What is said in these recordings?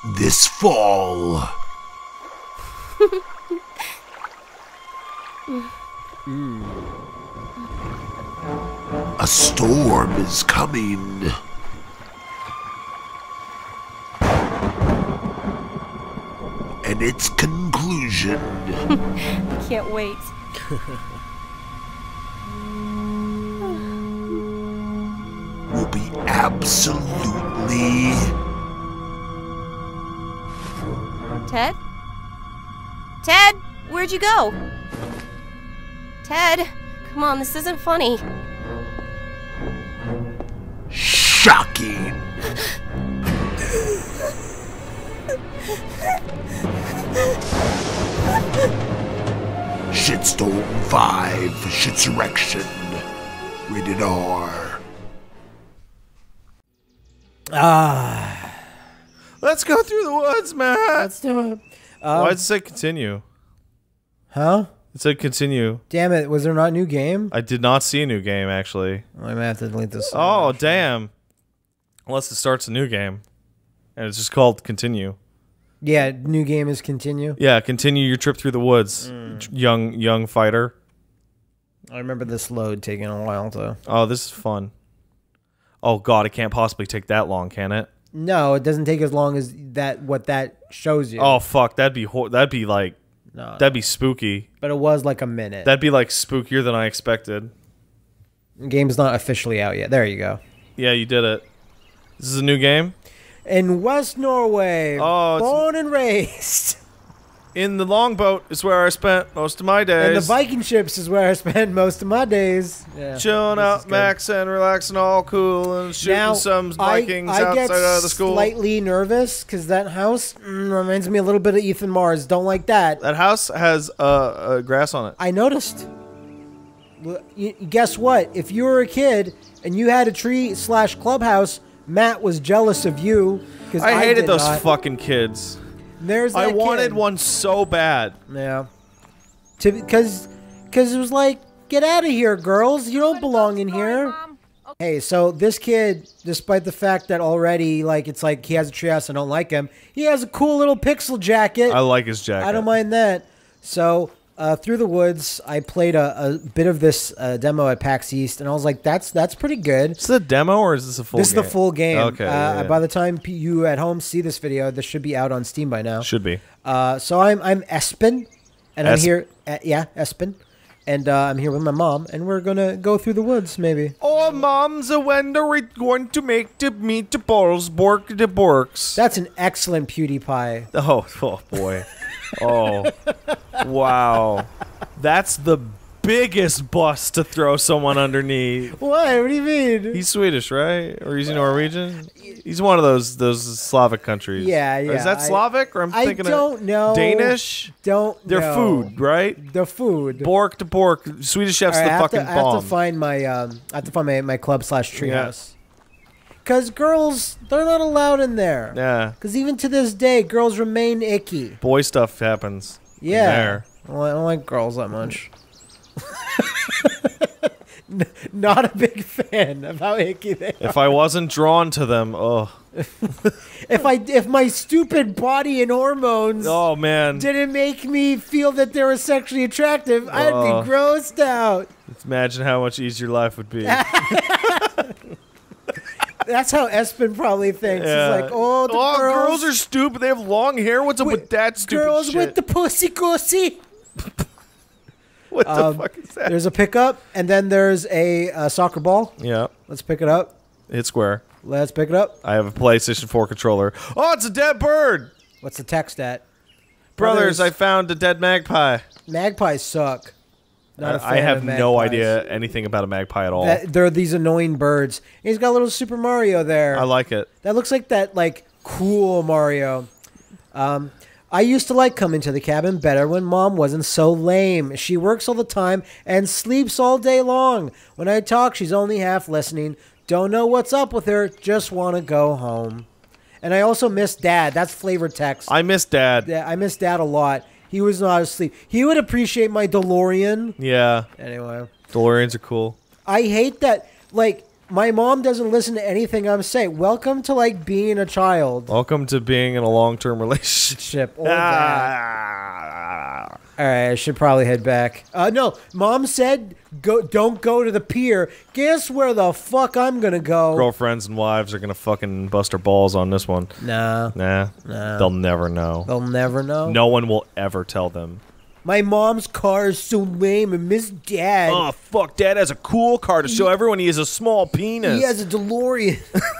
this fall. A storm is coming. And its conclusion. I can't wait. Will be absolutely... Ted? Ted, where'd you go? Ted, come on, this isn't funny. shocking. Shitstorm 5, Shitsurrection, rated R. Let's go through the woods, Matt. Let's do it. Why'd it say continue? Huh? It said continue. Damn it, was there not a new game? I did not see a new game, actually. I might have to delete this. Oh, damn. Unless it starts a new game. And it's just called continue. Yeah, new game is continue. Yeah, continue your trip through the woods, young fighter. I remember this load taking a while, though. Oh, this is fun. Oh, God, it can't possibly take that long, can it? No, it doesn't take as long as that. What that shows you. Oh, fuck, that'd be like... No, that'd be spooky. but it was like a minute. That'd be like spookier than I expected. The game's not officially out yet. There you go. Yeah, you did it. This is a new game? In West Norway, Oh, born and raised. In the longboat is where I spent most of my days. And the Viking ships is where I spent most of my days. Yeah, chilling out, maxing, relaxing, all cool, and shooting now, some Vikings I outside get of the school. Slightly nervous because that house reminds me a little bit of Ethan Mars. Don't like that. That house has grass on it. I noticed. Guess what? If you were a kid and you had a tree/clubhouse, Matt was jealous of you because I hated those not. fucking kids. There's that I wanted kid. one so bad. Yeah. Because it was like, get out of here, girls. You don't belong in here. Hey, so this kid, despite the fact that already, like, it's like he has a treehouse, I don't like him, he has a cool little pixel jacket. I like his jacket. I don't mind that. So, through the woods, I played a bit of this demo at PAX East, and I was like, that's pretty good. Is this a demo or is this a full game? This is the full game. Okay. Yeah. By the time you at home see this video, this should be out on Steam by now. Should be. So I'm Espen, and I'm here. Yeah, Espen, and I'm here with my mom, and we're gonna go through the woods, maybe. Oh, Mom's, when are we going to make the meatballs? Bork the borks. That's an excellent PewDiePie. Oh boy. Oh, wow. That's the biggest bus to throw someone underneath. Why? What do you mean? He's Swedish, right? Or is he Norwegian? He's one of those Slavic countries. Yeah, yeah. Is that Slavic? Or I'm thinking I don't know. Danish? They're food, right? The food. Bork to bork. Swedish chef's Right, the fucking bomb. I have to find my club/treehouse. Because girls, they're not allowed in there. Yeah. Because even to this day, girls remain icky. Boy stuff happens. Yeah. There. Well, I don't like girls that much. Not a big fan of how icky they are. If I wasn't drawn to them, if my stupid body and hormones oh man, didn't make me feel that they were sexually attractive, I'd be grossed out. Imagine how much easier life would be. That's how Espen probably thinks. Yeah. He's like, oh, the girls are stupid. They have long hair. What's up with that stupid girls shit? with the pussy. What the fuck is that? There's a pickup, and then there's a soccer ball. Yeah. Let's pick it up. Hit square. Let's pick it up. I have a PlayStation 4 controller. Oh, it's a dead bird. What's the text at? Brothers, I found a dead magpie. Magpies suck. Not a fan I have of no magpies. idea anything about a magpie at all. They're these annoying birds. And he's got a little Super Mario there. I like it. That looks like that, like, cool Mario. I used to like coming to the cabin better when Mom wasn't so lame. She works all the time and sleeps all day long. When I talk, she's only half listening. Don't know what's up with her. Just want to go home. And I also miss Dad. That's flavor text. I miss Dad. Yeah, I miss Dad a lot. He was not asleep. He would appreciate my DeLorean. Yeah. Anyway. DeLoreans are cool. I hate that, like, My mom doesn't listen to anything I'm saying. Welcome to, like, being a child. Welcome to being in a long-term relationship. Or that. All right, I should probably head back. No, Mom said don't go to the pier. Guess where the fuck I'm gonna go? Girlfriends and wives are gonna fucking bust their balls on this one. Nah. They'll never know. They'll never know. No one will ever tell them. My mom's car is so lame and miss Dad. Oh, fuck, Dad has a cool car to show everyone he has a small penis. He has a DeLorean.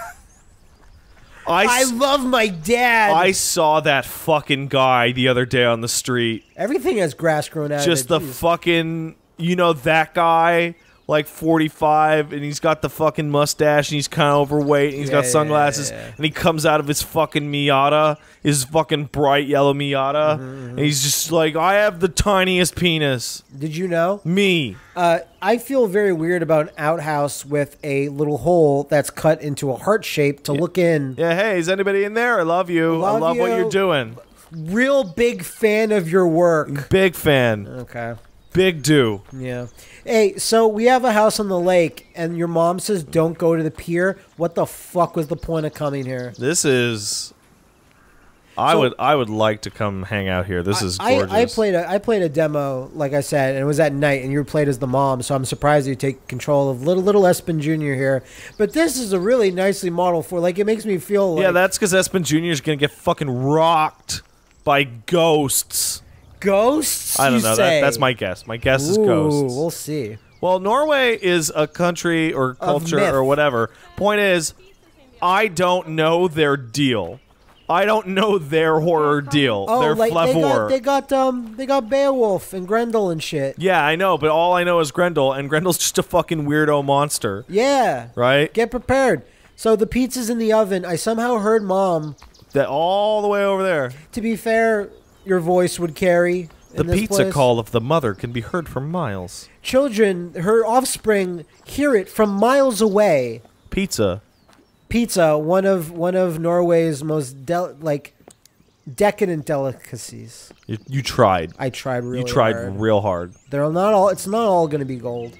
I love my dad. I saw that fucking guy the other day on the street. Everything has grass grown out of it. Just the fucking, you know, that guy, like 45, and he's got the fucking mustache, and he's kind of overweight, and he's got sunglasses, and he comes out of his fucking Miata, his fucking bright yellow Miata, and he's just like, I have the tiniest penis. Did you know? Me. I feel very weird about an outhouse with a little hole that's cut into a heart shape to look in. Yeah, hey, is anybody in there? I love you. I love what you're doing. Real big fan of your work. Big fan. Okay. Big do. Yeah. Hey, so we have a house on the lake, and your mom says don't go to the pier. What the fuck was the point of coming here? This is... I would like to come hang out here. This is gorgeous. I played a demo, like I said, and it was at night, and you played as the mom, so I'm surprised you take control of little Espen Jr. here. But this is a really nicely modeled for, like, it makes me feel like... Yeah, that's because Espen Jr. is going to get fucking rocked by ghosts. Ghosts? I don't know. That's my guess. My guess is ghosts. We'll see. Well, Norway is a country or culture or whatever. Point is, I don't know their deal. I don't know their horror deal. Oh, their like flavor. they got Beowulf and Grendel and shit. Yeah, I know, but all I know is Grendel, and Grendel's just a fucking weirdo monster. Yeah. Right? Get prepared. So the pizza's in the oven. I somehow heard Mom. That all the way over there. To be fair, your voice would carry. The pizza call of the mother can be heard for miles. Children, her offspring, hear it from miles away. Pizza, one of Norway's most decadent delicacies. You tried. I tried really hard. You tried real hard. It's not all going to be gold.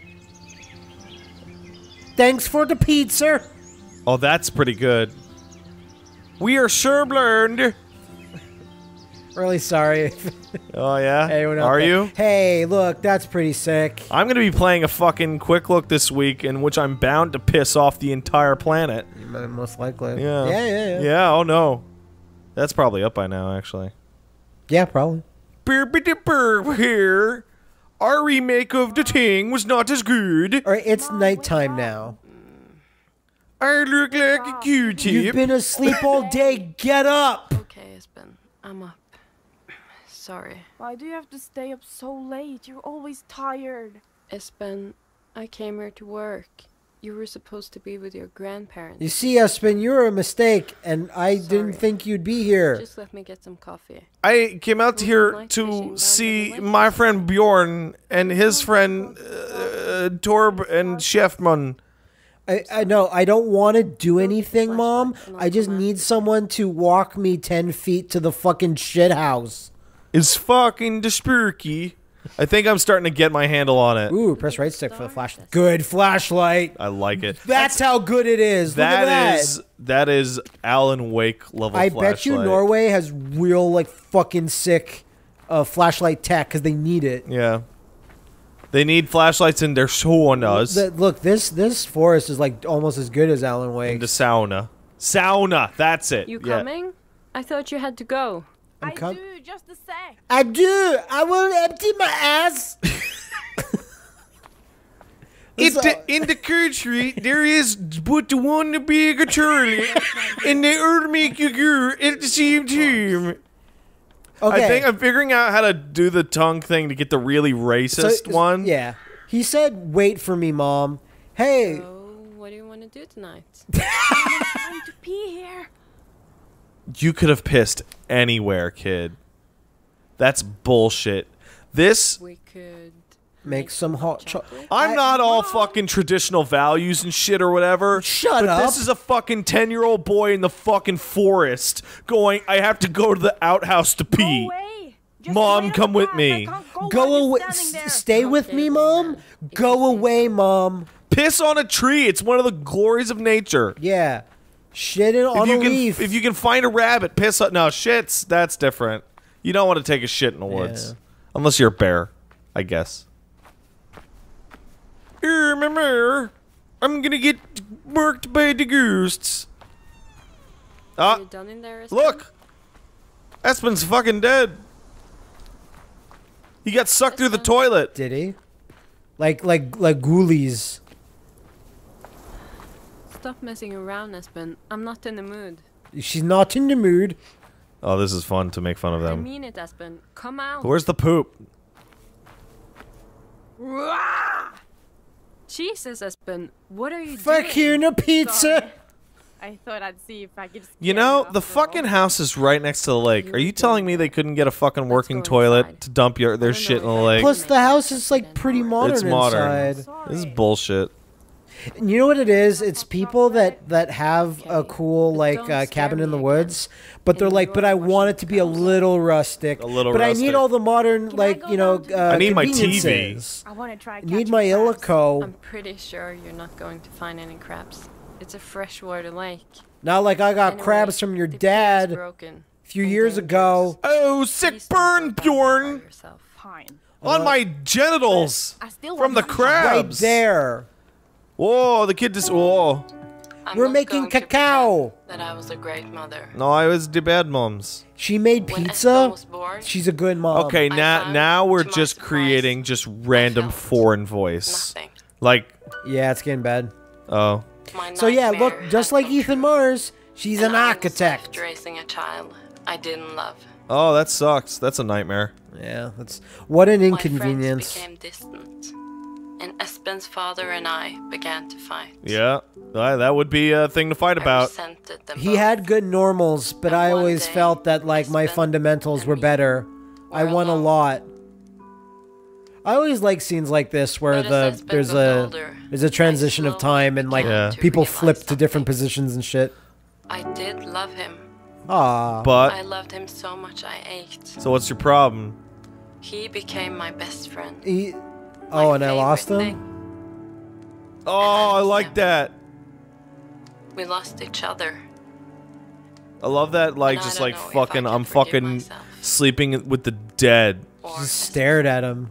Thanks for the pizza. Oh, that's pretty good. We are sure learned. Really sorry. Oh, yeah? Are you? Hey, look, that's pretty sick. I'm going to be playing a fucking quick look this week in which I'm bound to piss off the entire planet. Most likely. Yeah. Yeah. Yeah, oh no. That's probably up by now, actually. Yeah, probably. Burp here. Our remake of The Thing was not as good. All right, it's nighttime now. I look like a Q-tip. You've been asleep all day. Get up. Okay, Espen. I'm up. Sorry. Why do you have to stay up so late? You're always tired. Espen, I came here to work. You were supposed to be with your grandparents. You see, Espen, you're a mistake, and I didn't think you'd be here. Just let me get some coffee. I came out here to see my friend Bjorn and his friend Torb and Chefman. I know, I don't want to do anything, Mom. I just need someone to walk me 10 feet to the fucking shit house. It's fucking spooky. I think I'm starting to get my handle on it. Ooh, press right stick for the flashlight. Good flashlight. I like it. That's how good it is. Look at that. That is Alan Wake level I flashlight. bet you Norway has real, like, fucking sick flashlight tech because they need it. Yeah. They need flashlights in their saunas. Look, this forest is, like, almost as good as Alan Wake. In the sauna. Sauna, that's it. You coming? I thought you had to go. I do, just a sec. I do. I will empty my ass. In the country, there is but one big Charlie, and they all make you go at the same time. Okay. I think I'm figuring out how to do the tongue thing to get the really racist one. Yeah. He said, wait for me, Mom. Hey. So, what do you want to do tonight? I'm going to pee here. You could have pissed anywhere, kid. That's bullshit. We could make some hot chocolate. I'm not all fucking traditional values and shit or whatever. Shut up. This is a fucking 10-year-old boy in the fucking forest going, I have to go to the outhouse to pee. Go away. Just Mom, wait come on with the me. path. I can't Go while away. you're standing there. Stay with me, Mom. Go away, Mom. Piss on a tree. It's one of the glories of nature. Yeah. Shit on a leaf. If you can find a rabbit, piss on... No, shits, that's different. You don't want to take a shit in the woods. Yeah. Unless you're a bear, I guess. Remember, I'm gonna get worked by the ghosts. Are you done in there, Espen? Look! Espen's fucking dead. He got sucked through the toilet. Did he? Like ghoulies. Stop messing around, Espen. I'm not in the mood. She's not in the mood. Oh, this is fun to make fun of I them. mean it, Espen. Come out. Where's the poop? Jesus, Espen. What are you doing? Fuck you, no pizza. I thought I'd see if I could. You know, the fucking house is right next to the lake. Are you telling me they couldn't get a fucking working go toilet inside. to dump their shit in the lake? Plus, the house is like pretty modern It's modern. inside. This is bullshit. And you know what it is? It's people that have a cool like don't scare cabin in me the again. woods, but they're like, but I want it to be a little rustic. A little but I rustic. need all the modern like I need my TV. conveniences. I want to try. I need my Illico. I'm pretty sure you're not going to find any crabs. It's a freshwater lake. Not like I got Anyway, crabs from your the pier is dad broken a few and years dangerous. ago. Oh, sick Please don't burn, go down there by Bjorn! yourself. Fine. On my genitals! I still From want the some. Right crabs! there. Whoa, the kid just... Whoa. I'm We're not making going to cacao. pretend that I was a great mother. No, I was the bad moms. She made When Espen pizza. was born, She's a good mom. Okay, I now found, we're to my just surprise, creating just random felt foreign voice. nothing. Like, Yeah, it's getting bad. oh. My So yeah, look, nightmare just had like come Ethan true, Mars, she's and an I was architect. left raising a child I didn't love. Oh, that sucks. That's a nightmare. Yeah, that's what an My inconvenience. friends became distant, and Espen's father and I began to fight. Yeah, that would be a thing to fight I about. resented them He both. had good normals, but And I one always day, felt that like my Espen fundamentals and were me better. I were won a alone. lot. I always like scenes like this where But as Espen there's got a older, there's a transition of slowly time and like began to people realize flip to different something. positions and shit. I did love him. Ah, But, I loved him so much I ached. so what's your problem? He became my best friend. he, My oh, and I lost favorite him. thing. Oh, I like that. We lost each other. I love that, like, And I just don't like know if I fucking, can I'm forgive fucking myself. sleeping with the dead. Or Just stared at him.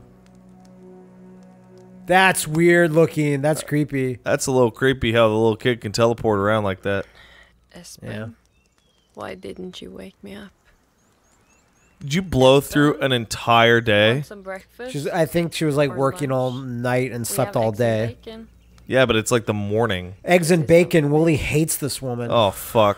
That's weird looking. That's creepy. That's a little creepy how the little kid can teleport around like that. Espen, Yeah. why didn't you wake me up? Did you blow through an entire day? Want some breakfast? I think she was like Or working all lunch. night and We slept have all eggs and day. bacon. Yeah, but it's like the morning. Eggs and bacon. Wooly hates this woman. Oh fuck!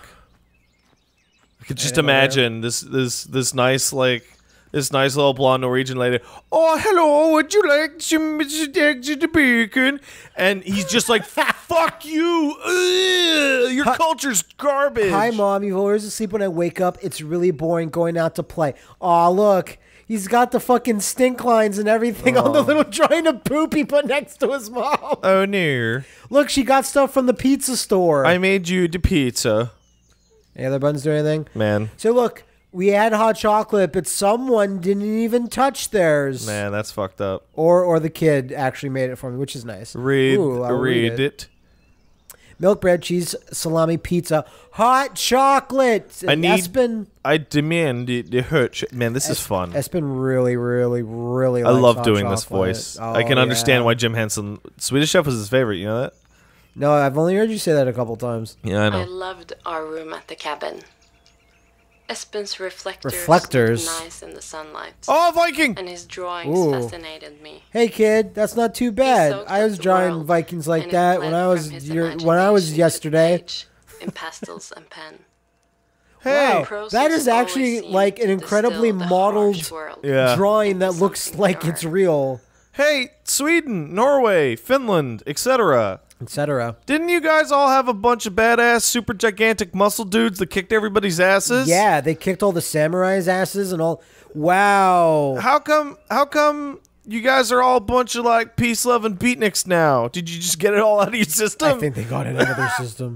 I could just I know, yeah. imagine this nice little blonde Norwegian lady. Oh hello, would you like some eggs and bacon? And he's just like, fuck you! Ugh, your culture's garbage. Hi, Mom. You've always asleep when I wake up. It's really boring going out to play. Aw, look. He's got the fucking stink lines and everything on the little drawing of poop he put next to his mom. Oh no! Look, she got stuff from the pizza store. I made you the pizza, Any other buttons do anything? man. So look, we had hot chocolate, but someone didn't even touch theirs. Man, that's fucked up. Or the kid actually made it for me, which is nice. Read I'll read it. Milk bread, cheese, salami, pizza, hot chocolate. I need- Espen, I demand the hurt. Man, this is fun. Espen really, really, really I likes love hot doing this chocolate. voice. Oh, I can understand yeah. why Jim Henson, Swedish Chef, was his favorite. You know that? No, I've only heard you say that a couple times. Yeah, I I know. loved our room at the cabin. Espen's reflectors, Reflectors? looked nice in the sunlight, Oh, Viking! and his drawings Ooh. fascinated me. Hey kid, that's not too bad. soaked I up was the drawing world, Vikings like and it that bled when I from was his when I was imagination to the yesterday. page in pastels and pen. Hey, Wow, Prose that has is actually always like seemed an to incredibly distill the modeled harsh world Yeah. drawing that into looks something like pure. it's real, hey, Sweden, Norway, Finland, etc. etc. Didn't you guys all have a bunch of badass, super gigantic muscle dudes that kicked everybody's asses? Yeah, they kicked all the samurais' asses and all. Wow. How come you guys are all a bunch of like peace loving beatniks now? Did you just get it all out of your system? I think they got it out of their system.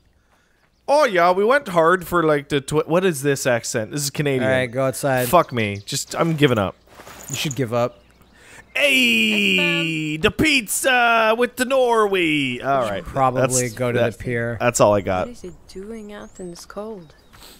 Oh yeah, we went hard for like the what is this accent? This is Canadian. All right, go outside. Fuck me. I'm giving up. You should give up. Hey, the pizza with the Norway. All right, Probably go to the pier. That's all I got. What is he doing out in this cold?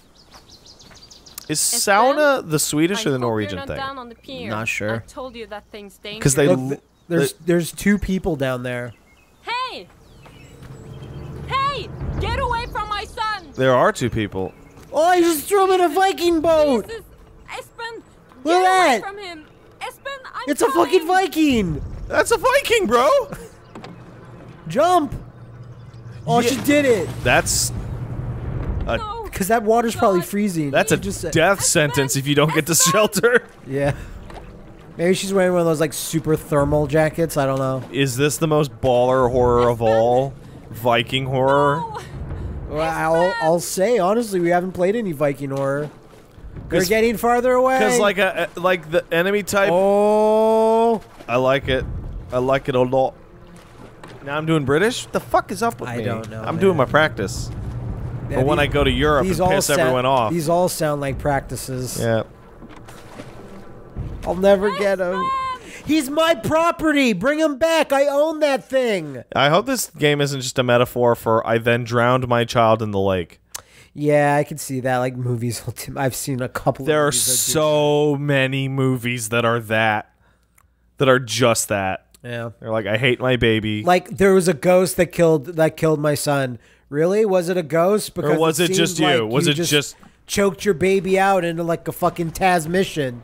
Is sauna the Swedish or the I hope Norwegian you're not thing? down on the pier. Not sure. I told you that thing's dangerous. Because they Look, there's 2 people down there. Hey! Hey! Get away from my son! there are 2 people. Oh, I just threw him in a Viking boat. Jesus! Espen! Look Get at away that. from him! Espen, I'm It's a fucking coming! Viking. That's a Viking, bro. Jump. Oh, Yeah. she did it. That's No! Because that water's probably God. freezing. a Just death sentence if you don't get to shelter. Yeah. Maybe she's wearing one of those like super thermal jackets. I don't know. Is this the most baller horror of all? Viking horror? No. Well, I'll say honestly, we haven't played any Viking horror. They're 'Cause- getting farther away. Because like the enemy type, Oh. I like it. I like it a lot. Now I'm doing British. What the fuck is up with I me? don't know, I'm man. doing my practice. Yeah, But when I go to Europe and piss everyone off. These all sound like practices. Yeah. I'll never get him. He's my property. Bring him back. I own that thing. I hope this game isn't just a metaphor for I then drowned my child in the lake. Yeah, I can see that. Like movies, I've seen a couple. There of are movies that do so many movies that are just that. that. Yeah. They're like, I hate my baby. Like there was a ghost that killed my son. Really? Was it a ghost? Because Or was it seemed just you? like Was it just choked your baby out into like a fucking Taz mission?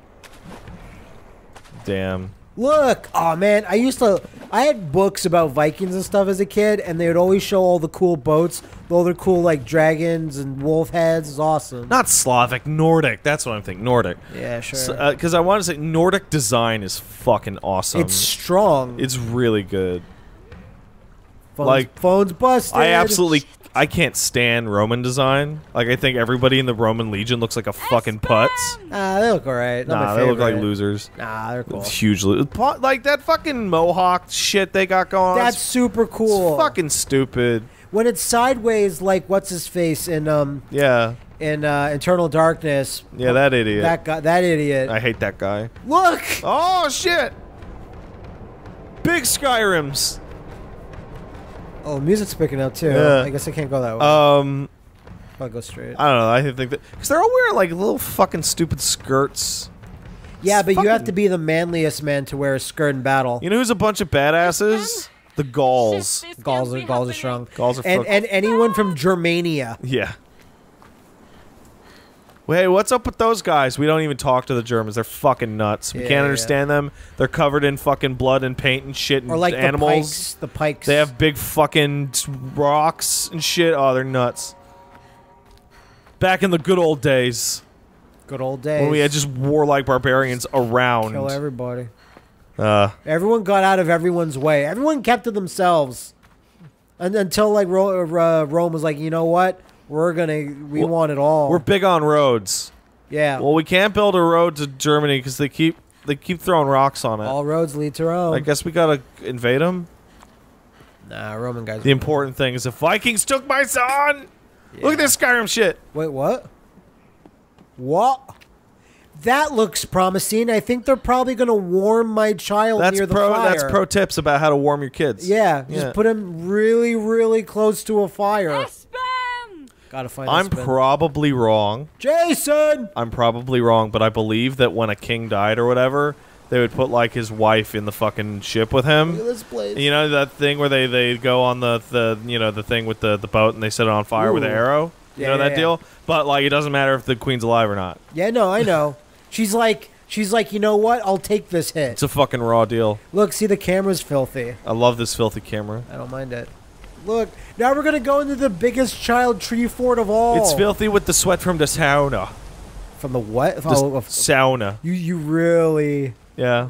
damn? Look, oh man, I had books about Vikings and stuff as a kid, and they would always show all the cool boats, all the cool like dragons and wolf heads. It's awesome. Not Slavic, Nordic. That's what I'm thinking. Nordic. Yeah, sure. Because I want to say Nordic design is fucking awesome. It's strong. It's really good. Phone's, phone's busted. I can't stand Roman design. Like, I think everybody in the Roman Legion looks like a fucking putz. They look alright. Not Nah, my they look like favorite. losers. Nah, they're cool. Huge like that fucking mohawk shit they got going on. That's super cool. It's fucking stupid. When it's sideways, like what's his face in Yeah. Eternal Darkness. Yeah, that idiot. That guy, that idiot. I hate that guy. Look. Oh shit! Big Skyrims. Oh, music's picking up too. Yeah. I guess I can't go that way. I'll go straight. I don't know. I think that because they're all wearing like little fucking stupid skirts. Yeah, but you have fucking- to be the manliest man to wear a skirt in battle. You know who's a bunch of badasses? The Gauls. Gauls are strong. Gauls are and fucking- anyone from Germania. Yeah. Hey, what's up with those guys? We don't even talk to the Germans. They're fucking nuts. We Yeah, can't yeah. understand them. They're covered in fucking blood and paint and shit and Or like animals. the pikes. They have big fucking rocks and shit. Oh, they're nuts. Back in the good old days good old days. when we had just warlike barbarians around. kill everybody. Everyone Got out of everyone's way. Everyone kept to themselves, and until like Rome was like, you know what? We want it all. We're big on roads. Yeah. Well, we can't build a road to Germany because they keep throwing rocks on it. All roads lead to Rome. I guess we gotta invade them. Nah, Roman guys. The important thing is the Vikings took my son. Look at this Skyrim shit. Wait, what? What? That looks promising. I think they're probably gonna warm my child near the fire. That's pro tips about how to warm your kids. Yeah, Yeah. just put him really, really close to a fire. Gotta find. I'm Espen. probably wrong. Jason. I'm probably wrong, but I believe that when a king died or whatever, they would put like his wife in the fucking ship with him. Look at this place. You know that thing where they go on the thing with the boat and they set it on fire with an Ooh. arrow. Yeah, You know yeah, that yeah. deal? But like it doesn't matter if the queen's alive or not. Yeah, no, I know. She's like, you know what? I'll take this hit. It's a fucking raw deal. Look, see, the camera's filthy. I love this filthy camera. I don't mind it. Look, now we're gonna go into the biggest child tree fort of all. It's filthy with the sweat from the sauna. From the what? The Oh, sauna. you really? Yeah.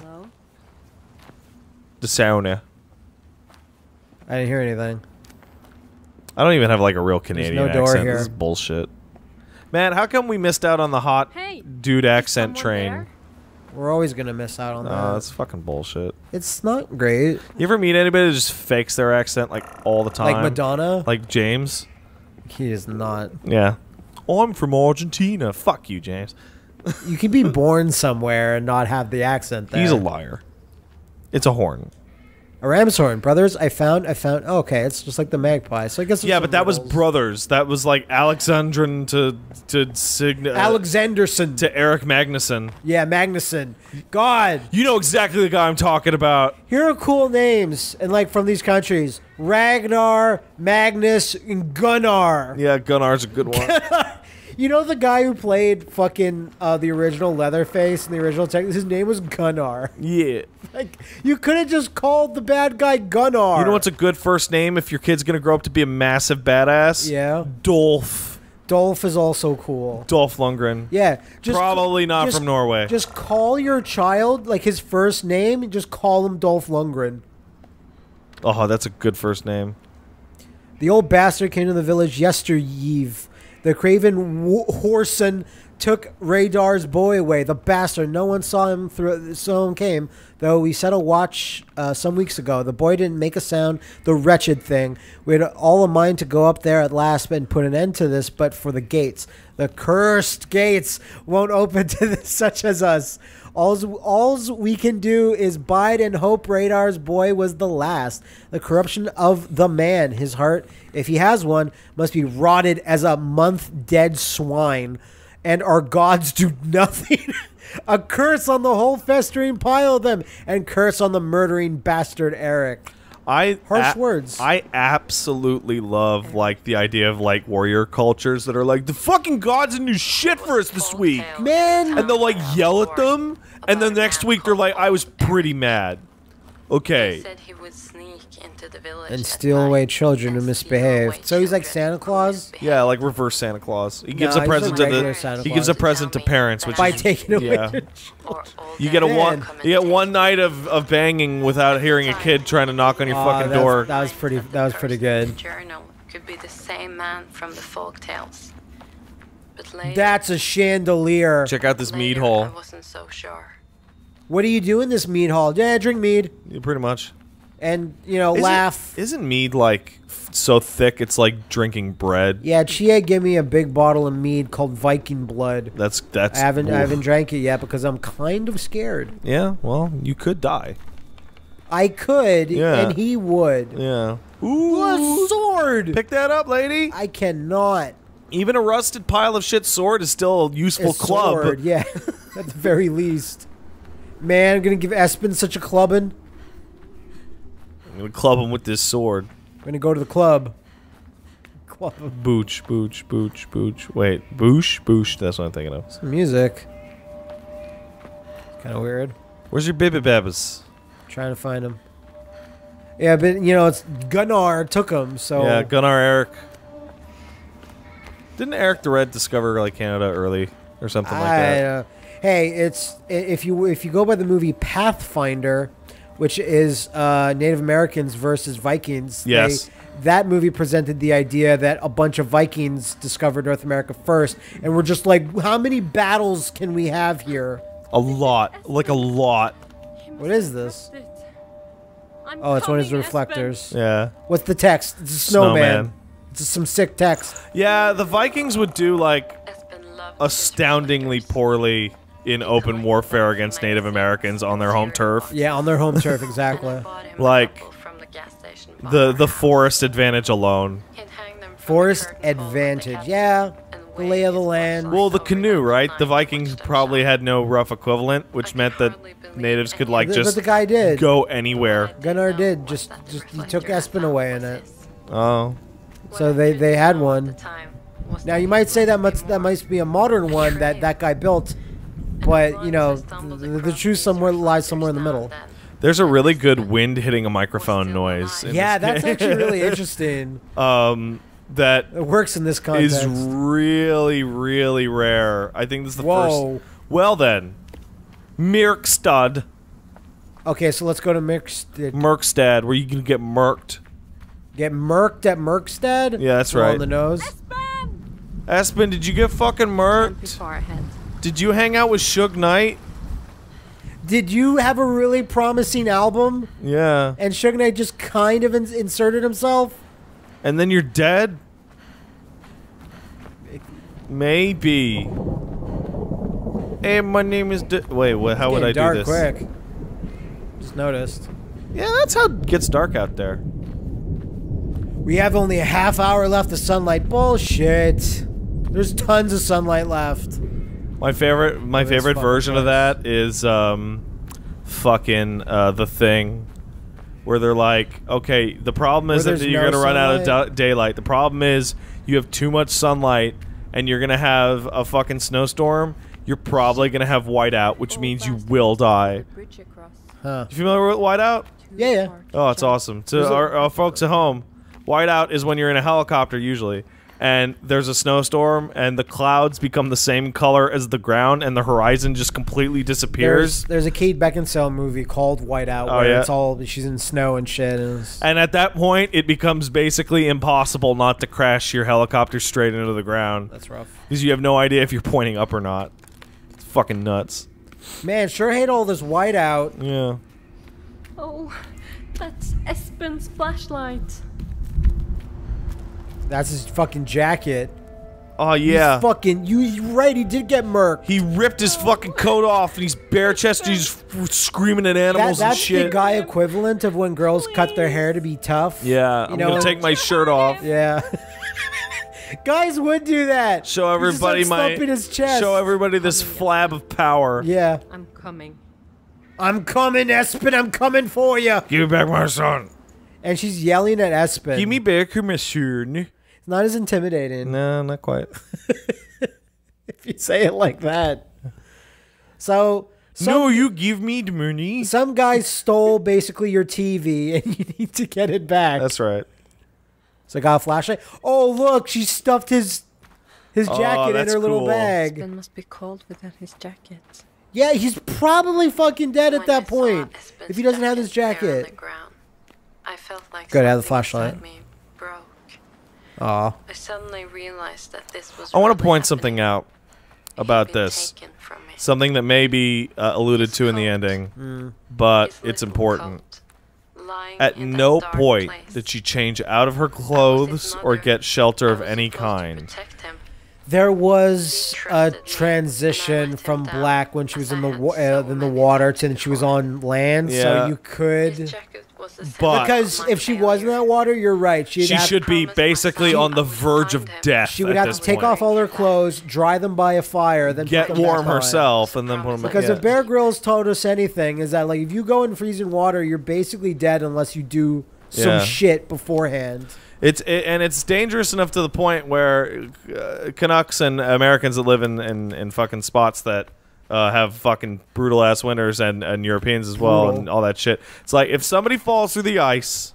The sauna. I didn't hear anything. I don't even have like a real Canadian no door accent. here. This is bullshit. Man, how come we missed out on the hot Hey, dude accent someone train? there? We're always gonna miss out on No, that. that's fucking bullshit. It's not great. You ever meet anybody that just fakes their accent like all the time? Like Madonna. Like James? He is not. Yeah. Oh, I'm from Argentina. Fuck you, James. You can be born somewhere and not have the accent there. He's a liar. It's a horn. A ram's horn, brothers. I found. Oh, okay, it's just like the magpie. So I guess. Yeah, but that was brothers. That was like Alexandrin to Alexanderson to Eric Magnuson. Yeah, Magnuson. God, You know exactly the guy I'm talking about. here are cool names, and like from these countries: Ragnar, Magnus, and Gunnar. Yeah, Gunnar's a good one. You know the guy who played fucking the original Leatherface in the original tech? His name was Gunnar. Yeah. Like, you could have just called the bad guy Gunnar. You know what's a good first name if your kid's gonna grow up to be a massive badass? Yeah. Dolph. Dolph is also cool. Dolph Lundgren. Yeah. Probably not from Norway. Just call your child, like his first name, and just call him Dolph Lundgren. Oh, that's a good first name. The old bastard came to the village yestereve. The craven Whoreson took Radar's boy away. The bastard. No one saw him through. Someone came, though we set a watch some weeks ago. The boy didn't make a sound. The wretched thing. We had all a mind to go up there at last and put an end to this, but for the gates. The cursed gates won't open to this, such as us. All's we can do is bide and hope Radar's boy was the last. The corruption of the man, his heart, if he has one, must be rotted as a month-dead swine. And our gods do nothing. A curse on the whole festering pile of them, and curse on the murdering bastard Eric. Harsh words. I absolutely love like the idea of like warrior cultures that are like the fucking gods didn't do shit for us this week, man. And they'll like yell at them, and then next week they're like, I was pretty mad. Okay. Said he would sneak into the village And steal away children who misbehaved. So he's like Santa Claus? Yeah, like reverse Santa Claus. He gives No, a he's present a to regular the. Santa He gives a Claus. present to parents, which By is taking away yeah. their You get a Man. You get one night of banging without hearing a kid trying to knock on your fucking door. That was pretty good. Journal could be the same man from the folk tales. But later, That's a chandelier. Check out this mead later, hole. I wasn't so sure. What do you do in this mead hall? Yeah, drink mead. Yeah, pretty much. And, you know, laugh. Isn't mead like so thick it's like drinking bread? Yeah, Chia gave me a big bottle of mead called Viking Blood. That's. I haven't oof. drank it yet because I'm kind of scared. Yeah, well, you could die. I could, Yeah. and he would. Yeah. A sword! Pick that up, lady. I cannot. Even a rusted pile of shit sword is still a useful A club. sword, yeah, at the very least. Man, I'm gonna give Espen such a clubbing. I'm gonna club him with this sword. I'm gonna go to the club. Club him. Booch, booch, booch, booch. Wait, boosh, boosh. That's what I'm thinking of. Some music. Kind of weird. Where's your baby babbas? Trying to find him. Yeah, but you know, it's Gunnar took him, so Yeah, Gunnar Eric. Didn't Eric the Red discover like Canada early or something like that? Hey, it's if you go by the movie Pathfinder, which is Native Americans versus Vikings. Yes. That movie presented the idea that a bunch of Vikings discovered North America first, and we're just like, how many battles can we have here? A lot, like a lot. What is this? Oh, it's one of his reflectors. Yeah. What's the text? It's a snowman. It's some sick text. Yeah, the Vikings would do like astoundingly poorly in open warfare against Native Americans on their home turf. Yeah, on their home turf, exactly. Like the forest advantage alone. Forest advantage, yeah. The lay of the land. Well, the canoe, right? The Vikings probably had no rough equivalent, which meant that natives could like But just the guy did. go anywhere. Gunnar did. Just he took Espen away in it. Oh. So they had one. Now you might say that might be a modern one that guy built, but you know the truth lies somewhere in the middle. There's a really good wind hitting a microphone noise. Yeah, that's actually really interesting. That it works in this context. Is really, really rare. I think this is the Whoa. first. Well then, Mirkstad. Okay, so let's go to Mirkstad, where you can get murked. Get murked at Mirkstad? Yeah, that's right. On the nose. Espen, did you get fucking murked? Did you hang out with Suge Knight? Did you have a really promising album? Yeah. And Suge Knight just kind of inserted himself? And then you're dead? Maybe. Hey, my name is... Wait, what? How would I do this? Quick. Just noticed. Yeah, that's how it gets dark out there. We have only a half hour left of sunlight. Bullshit. There's tons of sunlight left. My favorite version of that is fucking The Thing, where they're like, okay, the problem is that you're gonna run out of daylight. The problem is you have too much sunlight, and you're gonna have a fucking snowstorm. You're probably gonna have whiteout, which means you will die. Huh. You familiar with whiteout? Yeah. Oh, it's awesome. To our folks at home, whiteout is when you're in a helicopter usually, and there's a snowstorm, and the clouds become the same color as the ground, and the horizon just completely disappears. There's a Kate Beckinsale movie called Whiteout where it's all she's in snow and shit. And at that point, it becomes basically impossible not to crash your helicopter straight into the ground. That's rough. Because you have no idea if you're pointing up or not. It's fucking nuts. Man, sure hate all this whiteout. Yeah. Oh, that's Espen's flashlight. That's his fucking jacket. Oh, yeah. He's fucking... You're right, he did get murked. He ripped his fucking coat off, and he's bare-chested, he's screaming at animals and shit. That's the guy equivalent of when girls cut their hair to be tough. Yeah, I'm gonna take my shirt off. Yeah. Guys would do that. Show everybody his chest. Show everybody this flab of power. Yeah. I'm coming. I'm coming, Espen. I'm coming for you. Give me back my son. And she's yelling at Espen. Give me back my son. It's not as intimidating. No, not quite. If you say it like that. So... no, you give me the money. Some guy stole basically your TV, and you need to get it back. That's right. So I got a flashlight. Oh, look, she stuffed his jacket in her little bag. Espen must be cold without his jacket. Yeah, he's probably fucking dead at that point if he doesn't have his jacket. I felt like Good, I have the flashlight. me broke. Aw. I suddenly realized that this was I want to point something out about this. Something that may be alluded to in the ending, but it's important. At no point did she change out of her clothes or get shelter of any kind. There was a transition from black when she was in the water to when she was on land, so you could... But because if she was in that water, you're right. She should be basically on the verge of death. She would have to take off all her clothes, dry them by a fire, then get put them warm back on. herself, and then put them. Because if Bear Grylls told us anything, is that like if you go in freezing water, you're basically dead unless you do some shit beforehand. It's dangerous enough to the point where Canucks and Americans that live in fucking spots that have fucking brutal ass winters and Europeans as well and all that shit. It's like if somebody falls through the ice,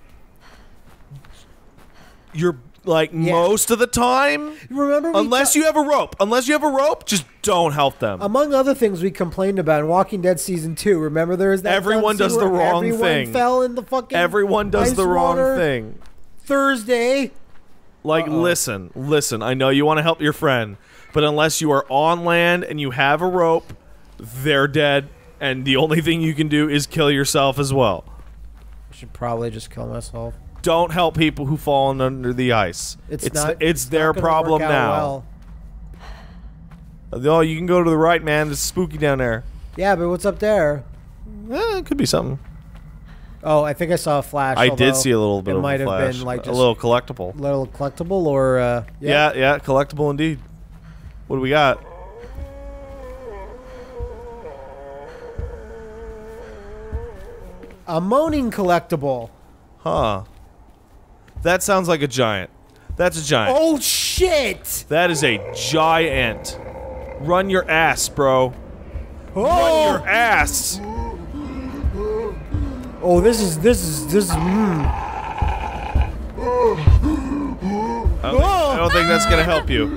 you're like most of the time. Remember, unless you have a rope, just don't help them. Among other things we complained about in Walking Dead season 2. Remember, there is that everyone does the wrong thing. Everyone fell in the fucking everyone does the wrong thing. Thursday. Like, listen. I know you want to help your friend, but unless you are on land and you have a rope, they're dead, and the only thing you can do is kill yourself as well. I should probably just kill myself. Don't help people who fall under the ice. It's their problem now. Oh, you can go to the right, man. It's spooky down there. Yeah, but what's up there? It could be something. Oh, I think I saw a flash. I did see a little bit of a flash. It might have been like a little collectible. Little collectible, or yeah, collectible indeed. What do we got? A moaning collectible. Huh. That sounds like a giant. That's a giant. Oh shit! That is a giant. Run your ass, bro. Oh! Run your ass. Oh, this is. I don't think that's gonna help you.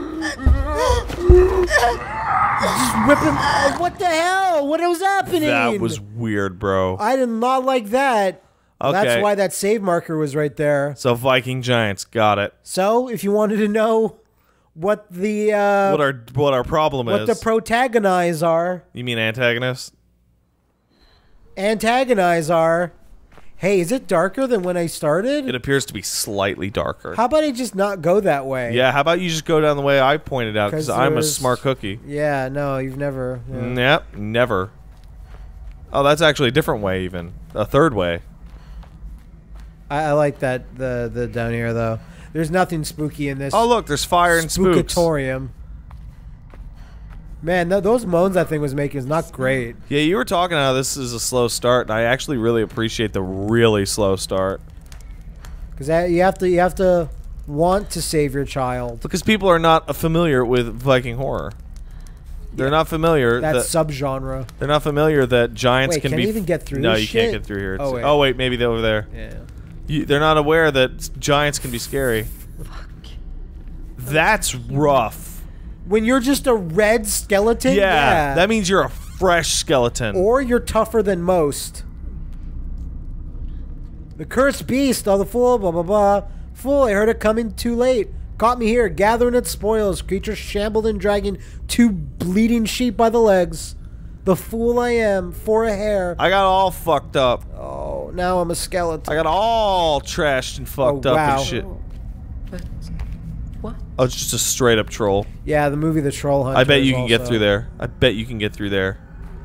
Just whip him. What the hell? What was happening? That was weird, bro. I did not like that. Okay. That's why that save marker was right there. So Viking giants, got it. So, if you wanted to know what the what our problem is, what the protagonize are. You mean antagonists? Antagonize are. Hey, is it darker than when I started? It appears to be slightly darker. How about I just not go that way? Yeah, how about you just go down the way I pointed out, because I'm a smart cookie. Yeah, no, you've never. Yeah. Yep, never. Oh, that's actually a different way even. A third way. I like that the down here though. There's nothing spooky in this. Oh look, there's fire and spooks. Spookatorium. Man, those moans that thing was making is not great. Yeah, you were talking how this is a slow start, and I actually really appreciate the really slow start. Because you have to want to save your child. Because people are not familiar with Viking horror. They're not familiar that subgenre. They're not familiar that giants can can be. you even get through? No, this you shit? can't get through here. Oh wait, maybe they're over there. Yeah. They're not aware that giants can be scary. Fuck. That's rough. When you're just a red skeleton. Yeah, that means you're a fresh skeleton. Or you're tougher than most. The cursed beast, oh the fool, blah blah blah. Fool, I heard it coming too late. Caught me here, gathering its spoils. Creature shambled and dragging 2 bleeding sheep by the legs. The fool I am, for a hair. I got all fucked up. Oh, now I'm a skeleton. I got all trashed and fucked up and shit. But what? Oh, it's just a straight up troll. Yeah, the movie The Troll Hunter. I bet you is can get also- through there. I bet you can get through there.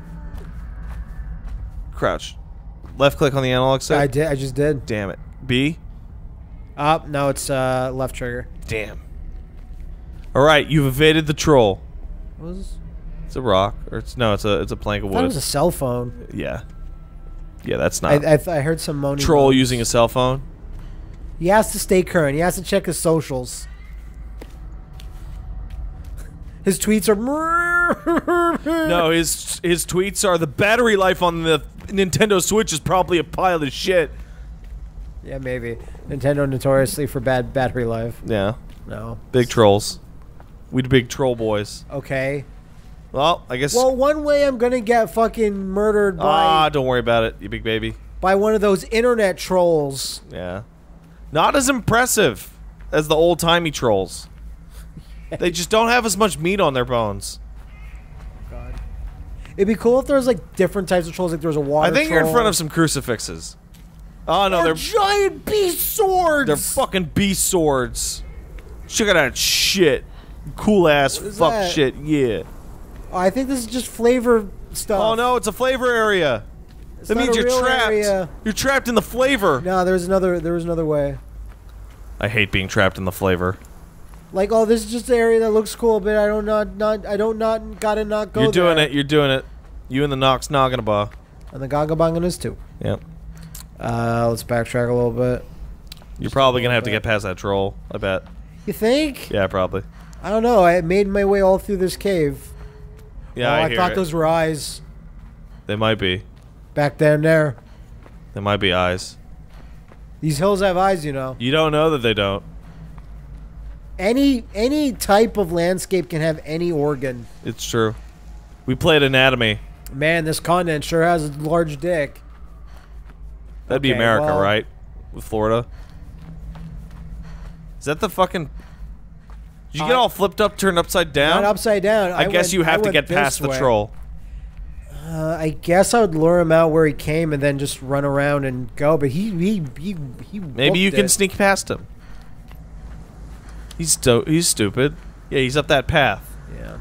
Crouch. Left click on the analog stick. I did. I just did. Damn it. B? No, it's left trigger. Damn. Alright, you've evaded the troll. What was this? It's a rock. Or it's a plank of I thought it was wood. a cell phone. Yeah. Yeah, that's not. I heard some moaning. Troll moans. using a cell phone. He has to stay current. He has to check his socials. His tweets are. No, his tweets are the battery life on the Nintendo Switch is probably a pile of shit. Yeah, maybe. Nintendo notoriously for bad battery life. Yeah. No. Big trolls. We big troll boys. Okay. Well, I guess. Well, one way I'm gonna get fucking murdered don't worry about it, you big baby. by one of those internet trolls. Yeah. Not as impressive as the old-timey trolls. They just don't have as much meat on their bones. God. It'd be cool if there was like different types of trolls. Like there was a water. I think you're in troll. front of some crucifixes. Oh no, They're they're giant beast swords. they're fucking beast swords. Check out that shit. Cool ass What is fuck that? shit, yeah. Oh, I think this is just flavor stuff. Oh no, it's a flavor area. It's That not means a you're real trapped. area. You're trapped in the flavor. No, there was another way. I hate being trapped in the flavor. Like, oh, this is just an area that looks cool, but I don't gotta not go You're doing there. it. You're doing it. You and the Nox Nogginaba. And the Gagabangan is too. Yep. Let's backtrack a little bit. You're probably gonna have to get past that troll. I bet. You think? Yeah, probably. I don't know. I made my way all through this cave. Yeah, oh, I I hear thought it. those were eyes. They might be. Back there and there. They might be eyes. These hills have eyes, you know. You don't know that they don't. Any type of landscape can have any organ. It's true. We played anatomy. Man, this continent sure has a large dick. That'd be Okay, America, well- right? With Florida. Is that the fucking? Did you get all flipped up, turned upside down? Not upside down. I guess you have to went get past this the way. troll. I guess I would lure him out where he came and then just run around and go. But he Maybe you can sneak past him. He's stupid. Yeah, he's up that path. Yeah.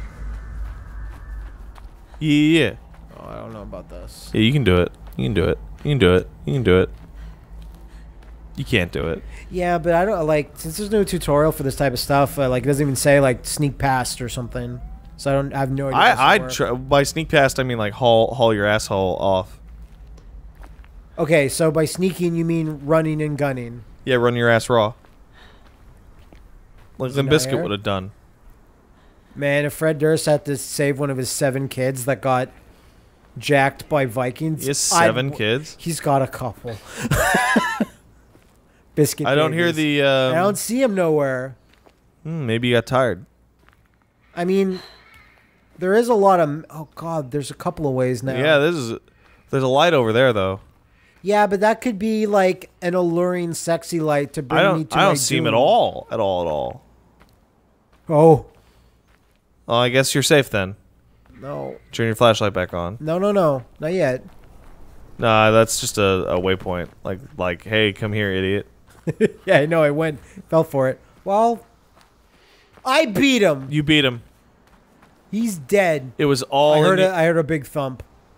Yeah. Oh, I don't know about this. Yeah, you can do it. You can do it. You can do it. You can do it. You can't do it. Yeah, but I don't like since there's no tutorial for this type of stuff. Like it doesn't even say like sneak past or something. So I have no idea. I'd try, by sneak past I mean like haul your asshole off. Okay, so by sneaking you mean running and gunning. Yeah, run your ass raw. Like Is he Limp not Bizkit here? would have done. Man, if Fred Durst had to save one of his 7 kids that got jacked by Vikings, He has 7 kids. He's got a couple. Biscuit. I don't hear babies. the. I don't see him nowhere. Maybe you got tired. I mean, there is a lot of. Oh God, there's a couple of ways now. Yeah, there's a light over there though. Yeah, but that could be like an alluring, sexy light to bring me to I my don't see him at doom. all. At all. Oh Oh, I guess you're safe then. no, Turn your flashlight back on. no, not yet. Nah, that's just a waypoint. Like, hey, come here, idiot. Yeah, I know. I fell for it. Well, I beat him. You beat him. He's dead. It was all. I in heard your- I heard a big thump.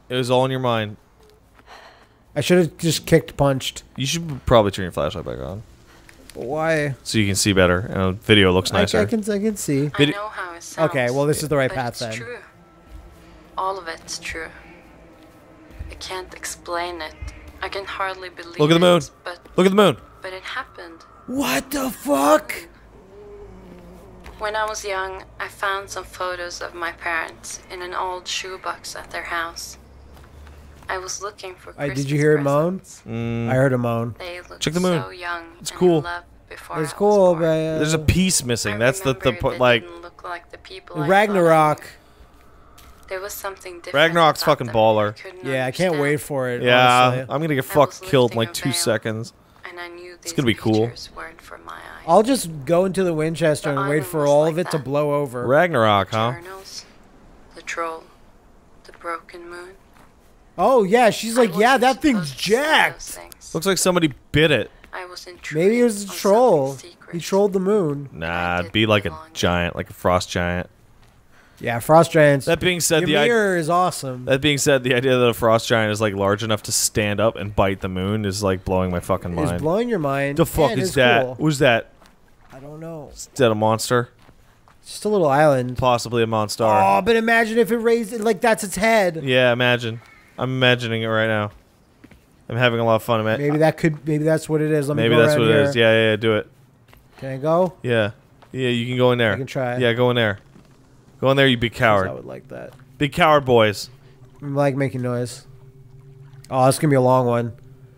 It was all in your mind. I should have just kicked, punched. You should probably turn your flashlight back on. Why? So you can see better, and the video looks nicer. I can see. I know how it sounds. Okay, well this is the right but path it's then. true. All of it's true. I can't explain it. I can hardly believe it. Look at the moon. But Look at the moon. it happened. What the fuck? When I was young, I found some photos of my parents in an old shoebox at their house. I was looking for Christmas Did you hear it moan? presents. I heard a moan. They looked Check the moon. so young It's and cool. in love before It's I was cool, born. but There's a piece missing. I That's the remember point. they Like didn't look like the people I Ragnarok. thought I knew. There was something different. Ragnarok's about fucking them baller. I couldn't Yeah, I can't understand. wait for it. yeah, honestly. I'm gonna get I fucked was killed in lifting like a 2 veil. seconds. And I knew these gonna be cool. pictures weren't from my eyes. I'll just go into the Winchester The and wait island for was all like of it to that. blow over. Ragnarok, huh? Journals, the troll, the broken moon. Oh yeah, she's like, I yeah, wasn't that thing's supposed to say those jacked. things. Looks like somebody bit it. I was intrigued Maybe it was a on troll. something secret. He trolled the moon. Nah, it'd didn't be like a belong. giant, like a frost giant. Yeah, frost giants. That being said, Your mirror is awesome. that being said, the idea that a frost giant is like large enough to stand up and bite the moon is like blowing my fucking It's mind. blowing your mind. The fuck and is it's that? cool. Who's that? I don't know. Is that a monster? It's just a little island. Possibly a monster. Oh, but imagine if it raised it like that's its head. Yeah, imagine. I'm imagining it right now. I'm having a lot of fun. Maybe that's what it is. Let me Maybe go that's around what it here. is. Yeah, do it. Can I go? Yeah. Yeah, you can go in there. I can try. Yeah, go in there. Go in there, you big I coward. would like that. Big coward boys. I like making noise. Oh, this is gonna be a long one.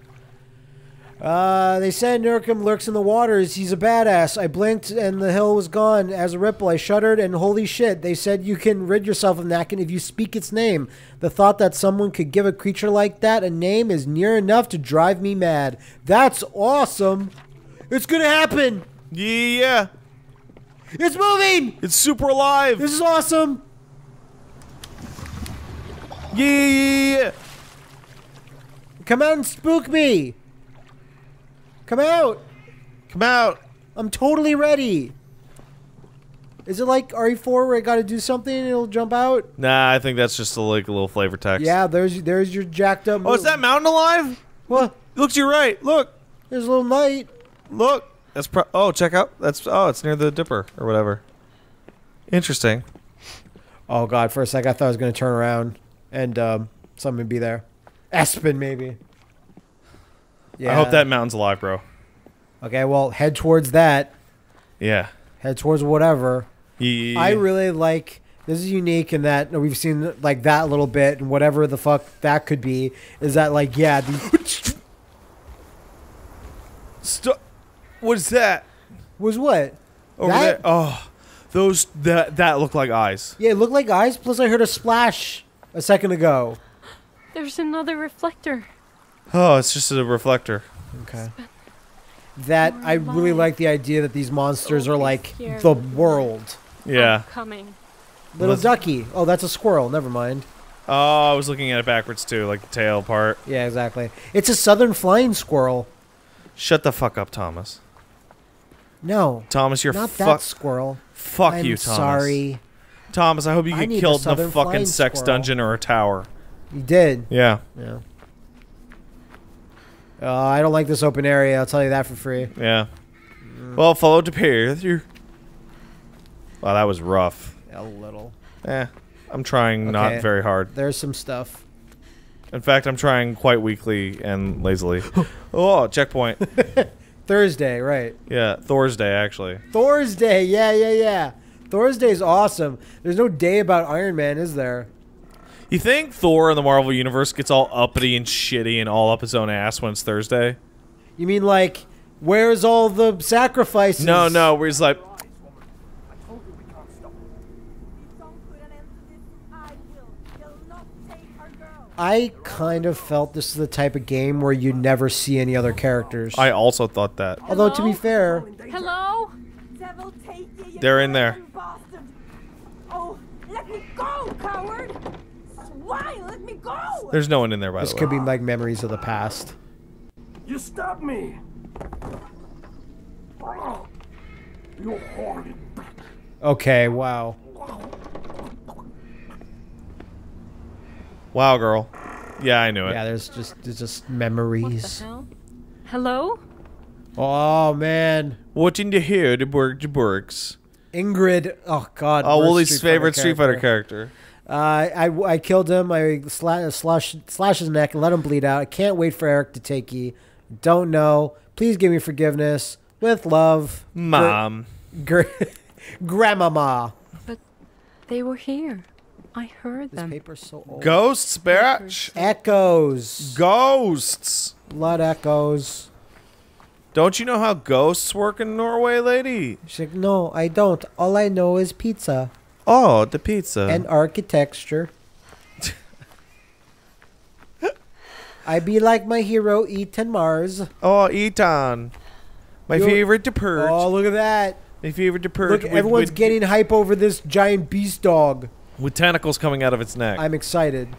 They said Nurkum lurks in the waters. He's a badass. I blinked and the hill was gone. As a ripple, I shuddered and holy shit. They said you can rid yourself of Nakin if you speak its name. The thought that someone could give a creature like that a name is near enough to drive me mad. That's awesome. It's gonna happen. Yeah. It's moving. It's super alive. This is awesome. Yeah. Come out and spook me. Come out. Come out. I'm totally ready. Is it like RE4 where I gotta do something and it'll jump out? Nah, I think that's just like a little flavor text. Yeah, there's your jacked up. Oh, is that mountain alive? What? Look to your right. Look. There's a little light. Look. That's oh, check out. It's near the Dipper or whatever. Interesting. Oh god, for a sec I thought I was gonna turn around and something would be there. Aspen maybe. Yeah. I hope that mountain's alive, bro. Okay, well head towards that. Yeah. Head towards whatever. Yeah. I really like. This is unique in that we've seen like that a little bit and whatever the fuck that could be is that like yeah. What is that? Was what? Over That? there. Oh, that look like eyes. Yeah, it looked like eyes. Plus, I heard a splash a second ago. There's another reflector. Oh, it's just a reflector. Okay. That I really like the idea that these monsters are like Here. the world. Yeah. Coming. Little ducky. Oh, that's a squirrel. Never mind. Oh, I was looking at it backwards too, like the tail part. Yeah, exactly. It's a southern flying squirrel. Shut the fuck up, Thomas. No, Thomas, you're not fuck. that squirrel. Fuck I'm you, Thomas. sorry. Thomas, I hope you I get need a killed in a southern fucking flying sex squirrel. dungeon or a tower. You did. Yeah. Yeah. I don't like this open area. I'll tell you that for free. Yeah. Well, follow to pier. Wow, that was rough. A little. I'm trying not Okay. very hard. There's some stuff. In fact, I'm trying quite weakly and lazily. Oh, checkpoint. Thursday, right? Yeah, Thursday actually. Thursday. Yeah. Thursday's awesome. There's no day about Iron Man, is there? You think Thor in the Marvel Universe gets all uppity and shitty and all up his own ass when it's Thursday? You mean like, where's all the sacrifices? No, where he's like, I kind of felt this is the type of game where you never see any other characters. I also thought that. Although, to be fair, Hello? They're in there. Oh, let me go, coward! Why? Let me go! There's no one in there, by this the way. could be like memories of the past. You stabbed me! You horrid bitch. Okay, wow. Wow, girl. Yeah, I knew it. Yeah, there's just What memories. the hell? Hello? Oh man, What in the hair, the works? Ingrid. Oh god. Oh, worst Woolie's Street Fighter favorite Street Fighter character. I killed him. I slash his neck and let him bleed out. I can't wait for Eric to take ye. Don't know. Please give me forgiveness. With love, Mom. Grandmama. But they were here. I heard This them. paper's so old. Ghosts, bitch. Echoes. Ghosts. Blood echoes. Don't you know how ghosts work in Norway, lady? She's like, no, I don't. All I know is pizza Oh, the pizza. and architecture. I be like my hero, Ethan Mars. Oh, Eton. My favorite to purge. Oh, look at that. My favorite to purge. Look, everyone's getting hype over this giant beast dog. with tentacles coming out of its neck. I'm excited.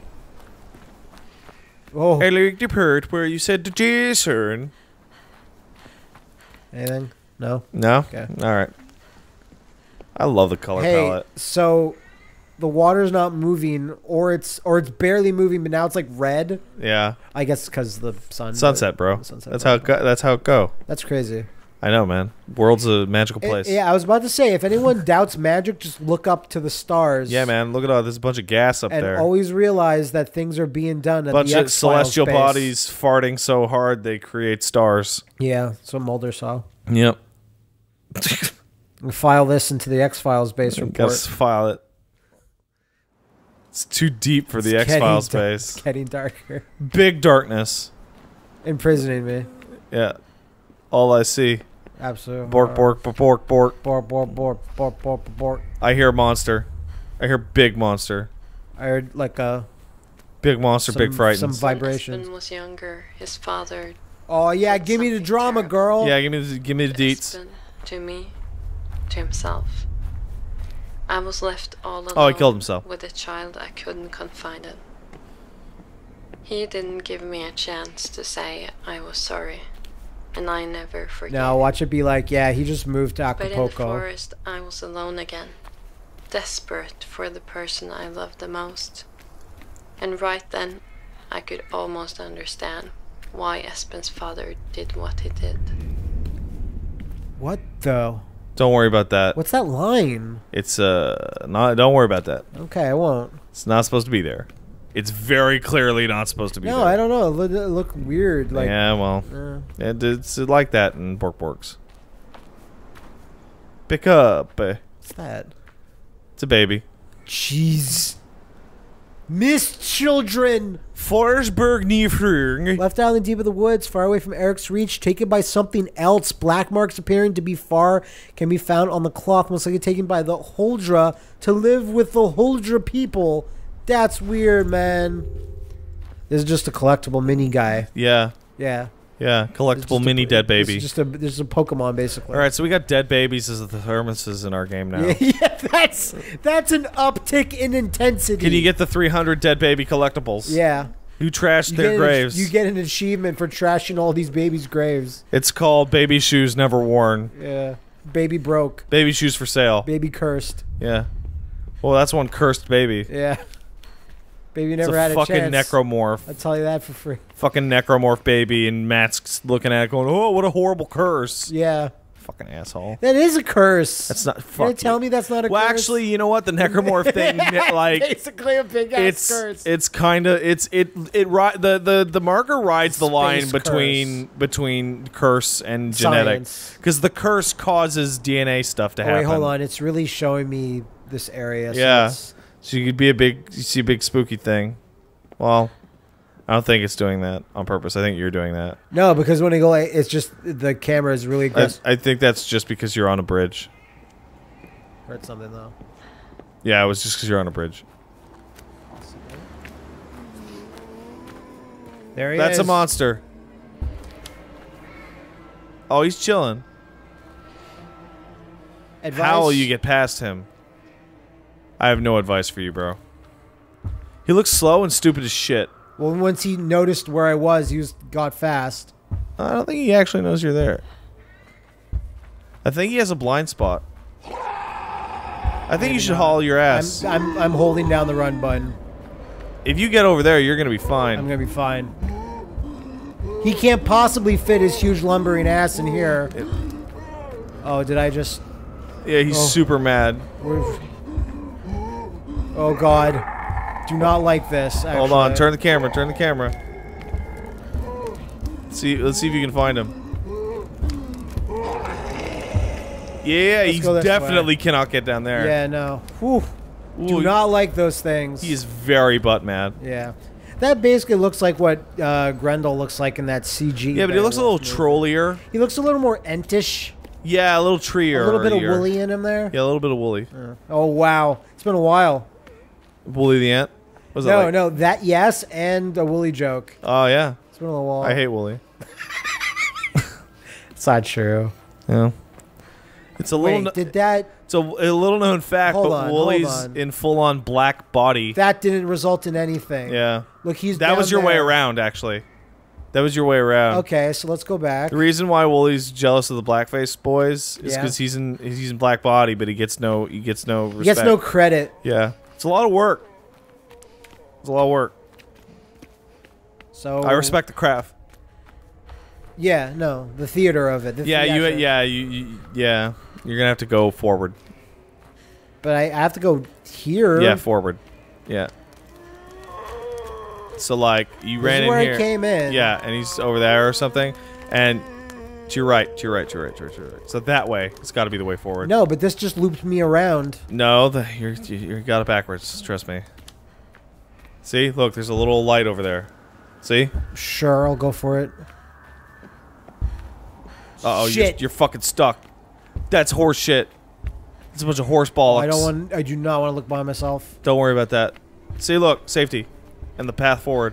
Oh, I like the part where you said to Jason. anything? No? No? Okay. Alright. I love the color palette. So the water's not moving, or it's barely moving, but now it's like red. Yeah. I guess because the sun. Sunset, bro. Sunset, That's how it go. That's how it go. That's crazy. I know, man. World's a magical place. Yeah, I was about to say, if anyone doubts magic, just look up to the stars. Yeah, man. Look at all. There's a bunch of gas up And there. always realize that things are being done at Bunch the of X-Files celestial base. bodies farting so hard they create stars. Yeah, that's what Mulder saw. Yep. We'll file this into the X-Files base report. Let's file it. It's too deep for the It's X-Files getting base. It's getting darker. Big darkness. Imprisoning me. Yeah. All I see. Absolutely. Bork, bork, bork, bork, bork. Bork, bork, bork, bork, bork, bork. I hear monster. I hear big monster. I heard like a... Big monster, big frightened. Some When vibrations. husband was younger, his father Oh, yeah, give me the something drama, terrible. girl. Yeah, give me the deets. husband to me, to himself. I was left all alone Oh, he killed himself. with a child I couldn't confide in. He didn't give me a chance to say I was sorry, and I never forgave Now him. watch it be like, yeah, he just moved to But in the Acapulco. forest, I was alone again, desperate for the person I loved the most. And right then, I could almost understand why Espen's father did what he did. What the? Don't worry about that. What's that line? It's not. Don't worry about that. Okay, I won't. It's not supposed to be there. It's very clearly not supposed to be No, there. I don't know. It looked weird. Like, yeah, well, it's like that in Bork Borks. Pick up. what's that? It's a baby. Jeez. Missed children! Forsberg Niefrung. Left out in the deep of the woods, far away from Eric's reach, taken by something else. Black marks appearing to be far can be found on the cloth, most likely taken by the Huldra to live with the Huldra people. That's weird, man. This is just a collectible mini guy. Yeah, Yeah. yeah. Collectible mini dead baby. This is a Pokemon, basically. All right, so we got dead babies as the thermoses in our game now. Yeah, that's an uptick in intensity. Can you get the 300 dead baby collectibles? Yeah. Who trashed You their get graves? you get an achievement for trashing all these babies' graves. It's called Baby Shoes Never Worn. Yeah. Baby broke. Baby shoes for sale. Baby cursed. Yeah. Well, that's one cursed baby. Yeah. Baby It's never a had a fucking chance. necromorph. I'll tell you that for free. Fucking necromorph baby, and Matt's looking at it going, oh, what a horrible curse. Yeah. Fucking asshole. That is a curse. That's not You're fuck gonna you. tell me that's not a Well, curse? actually, you know what? The necromorph thing, like, basically a big ass curse. it's kind of the marker rides the line Space between curse and genetic, Science. because the curse causes DNA stuff to Oh, happen. wait, hold on. It's really showing me this area. So Yeah. it's- So you could be you see a big spooky thing. Well, I don't think it's doing that on purpose. I think you're doing that. No, because when I go, it's just the camera is really aggressive. I think that's just because you're on a bridge. Heard something though. Yeah, it was just because you're on a bridge. There he is. That's a monster. Oh, he's chilling. Advice? How will you get past him? I have no advice for you, bro. He looks slow and stupid as shit. Well, once he noticed where I was, he got fast. I don't think he actually knows you're there. I think he has a blind spot. I think you should haul your ass. I'm holding down the run button. If you get over there, you're gonna be fine. I'm gonna be fine. He can't possibly fit his huge lumbering ass in here. Oh, did I just... Yeah, he's super mad. Oh God. Do not like this, actually. Hold on, turn the camera, turn the camera. Let's see if you can find him. Yeah, he definitely cannot get down there. Yeah, no. Whew. Do not like those things. He is very butt mad. Yeah. That basically looks like what Grendel looks like in that CG. Yeah, but he looks a little trollier. He looks a little more entish. Yeah, a little treeier. A little bit of woolly in him there. Yeah, a little bit of woolly. Oh, wow. It's been a while. Woolly the ant? Was No, like? no, that yes, and a woolly joke. Oh, yeah. It's been a while. I hate woolly. It's not true. Yeah. It's a little... Wait, did that... It's a little known fact, but Woolly's in full-on black body. That didn't result in anything. Yeah. Look, he's That was your way around, actually. That was your way around. Okay, so let's go back. The reason why Woolly's jealous of the blackface boys is because he's in black body, but he gets no respect. He gets no credit. Yeah. It's a lot of work. It's a lot of work. So I respect the craft. Yeah, no, the theater of it. Yeah, yeah. You're gonna have to go forward. But I have to go here. Yeah, forward. Yeah. So like you ran in where here. I came in. Yeah, and he's over there or something, and to your right. So that way, it's got to be the way forward. No, but this just looped me around. No, you got it backwards. Trust me. See, look, there's a little light over there. See? Sure, I'll go for it. Uh oh, you're fucking stuck. That's horse shit. It's a bunch of horse bollocks. I do not want to look by myself. Don't worry about that. See, look, safety, and the path forward.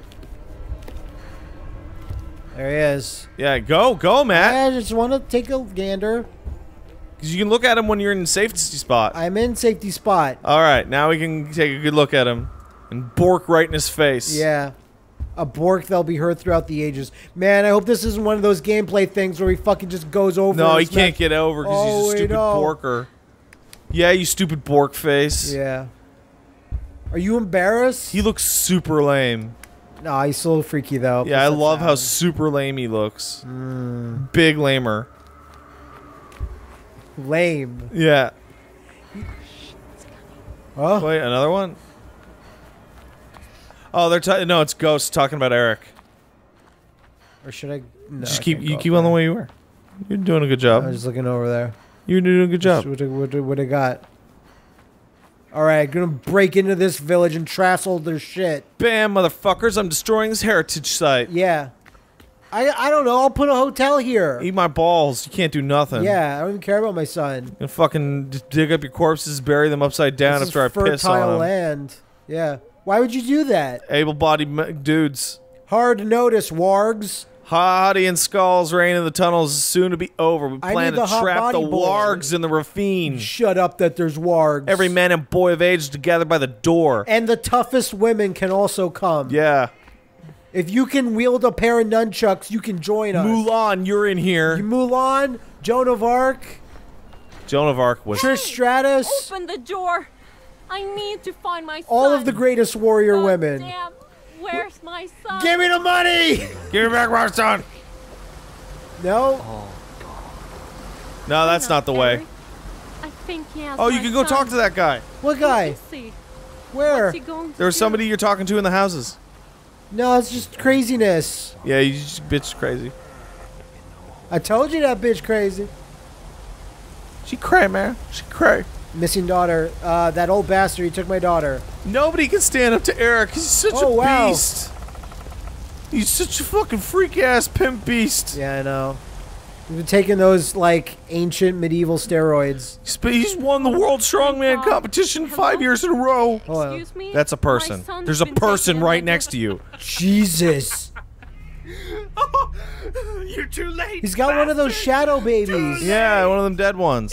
There he is. Yeah, go, Matt. I just want to take a gander. Because you can look at him when you're in safety spot. I'm in safety spot. All right, now we can take a good look at him and bork right in his face. Yeah. A bork that'll be heard throughout the ages. Man, I hope this isn't one of those gameplay things where he fucking just goes over. No, he can't get over because he's a stupid no. borker. Yeah, you stupid bork face. Yeah. Are you embarrassed? He looks super lame. Nah, he's still freaky though. Yeah, I love how super lame he looks. Big lamer. Lame. Yeah. Oh. Wait, another one? Oh, they're no, it's Ghost talking about Eric. Or should I? No, Just I keep can't keep go on the way you were. You're doing a good job. I was just looking over there. You're doing a good job. What I got? All right, gonna break into this village and trash all their shit. Bam, motherfuckers! I'm destroying this heritage site. Yeah. I don't know. I'll put a hotel here. Eat my balls. You can't do nothing. Yeah, I don't even care about my son. And fucking just dig up your corpses, bury them upside down This after I is piss on fertile them. land. Yeah. Why would you do that? Able-bodied dudes. Hard to notice, wargs. Hottie and Skull's reign in the tunnels is soon to be over. We plan to trap the wargs in the ravine. Shut up that there's wargs. Every man and boy of age together by the door. And the toughest women can also come. Yeah. If you can wield a pair of nunchucks, you can join us. Mulan, you're in here. Mulan, Joan of Arc. Joan of Arc was... Trish Stratus. Open the door. I need to find my son. All of the greatest warrior God women. Damn. Where's my son? Give me the money! Give me back my son! No? No, that's not the way. Eric, I think he has Oh, you my can go son. talk to that guy. What guy? Let me see. Where? What's he going to There's do? somebody you're talking to in the houses. No, it's just craziness. Yeah, you just bitch crazy. I told you that bitch crazy. She cray, man. She cray. Missing daughter. That old bastard, he took my daughter. Nobody can stand up to Eric. He's such a beast. He's such a fucking freak-ass pimp beast. Yeah, I know. We've been taking those, like, ancient medieval steroids. He's won the World Strongman competition 5 years in a row. Excuse me? That's a person. My son's There's a been person taken right and next to you. Jesus. You're too late. He's got one of those shadow babies. Yeah, one of them dead ones.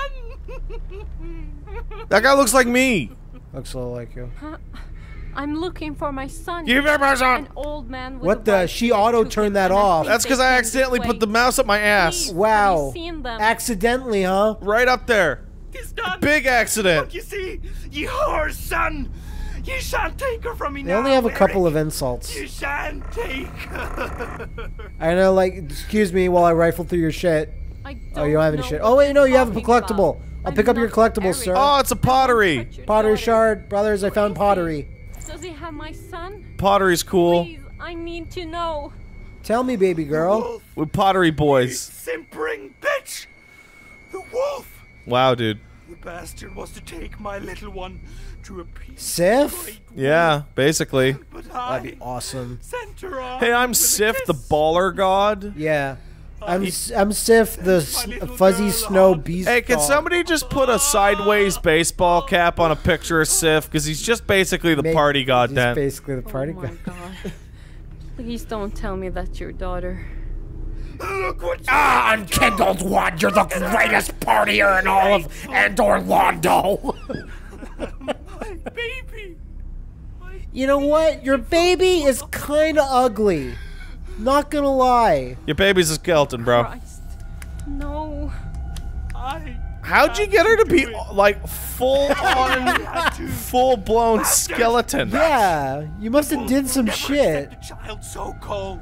That guy looks like me. Looks a little like you. I'm looking for my son. Give me my son. An old man with What a the? white She beard auto took turned it, that and I off. think That's because they I came accidentally this put the way. mouse up my ass. Please, Wow. have you seen them? Accidentally, huh? Right up there. He's done. Big accident. Look, you see, you whore son. You shan't take her from me They now. only have a couple Eric. of insults. You shan't take her. I know, like, excuse me while I rifle through your shit. Oh, you don't have any shit. Oh, wait, no, you have a collectible. I'll pick up your collectible, sir. Oh, it's a pottery. Pottery shard. Brothers, I found pottery. Does he have my son? Pottery's cool. Please, I need to know. Tell me, baby girl. Wolf, We're pottery boys. simpering bitch. The wolf. Wow, dude. The bastard was to take my little one to a piece. Sif? Yeah, basically. But I That'd be awesome. sent her off Hey, I'm with a Sif, the kiss. baller god. Yeah. I'm Sif, the fuzzy snow beast. Hey, can dog. somebody just put a sideways baseball cap on a picture of Sif? Because he's just basically the Make- party god He's then. basically the party Oh my god. god. Please don't tell me that's your daughter. Look what you Unkindled one, you're the greatest partier in all of and Orlando. my baby. You know what? Your baby is kind of ugly. Not gonna lie. Your baby's a skeleton, bro. Christ. No. I How'd you get her to be, like, full-blown skeleton? Yeah, you must have did some never shit. sent a child so cold.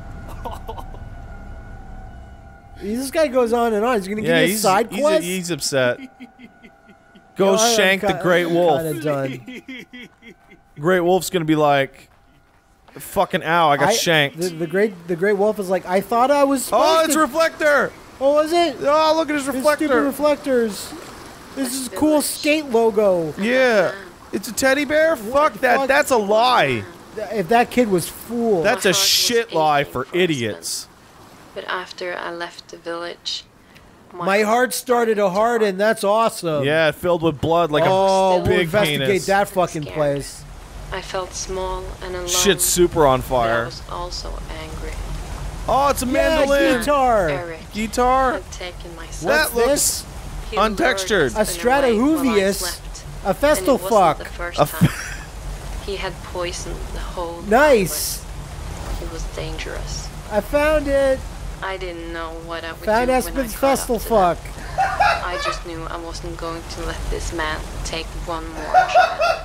This guy goes on and on. He's gonna give Yeah, you a side quest. he's upset. Go shank the Great Wolf. Kinda done. Great Wolf's gonna be like, fucking ow, I got shanked. The great wolf is like, I thought I was. Oh, supposed it's to- Reflector! Oh, was it? Oh, look at his His stupid reflector. reflectors. This is a cool skate logo. Yeah. It's a teddy bear? Fuck that. fuck? That's a lie. If that kid was fooled. That's My a heart was shit lie aching for husband. idiots. But after I left the village, My heart started to harden. That's awesome. Yeah, filled with blood like Oh, a we'll big investigate penis. that fucking Scared. place. I felt small and alone. Shit's super on But I fire. was also angry. Oh, it's a Yeah, mandolin. guitar. Eric Guitar. had taken my son. That What's looks He lured untextured. us A in strata way while I huvius. slept, A and festal it wasn't fuck. the first A time. He had poisoned the whole Nice. island. It was dangerous. I found it. I didn't know what I would Found do Espen's when I caught festal up to them. fuck. I just knew I wasn't going to let this man take one more child.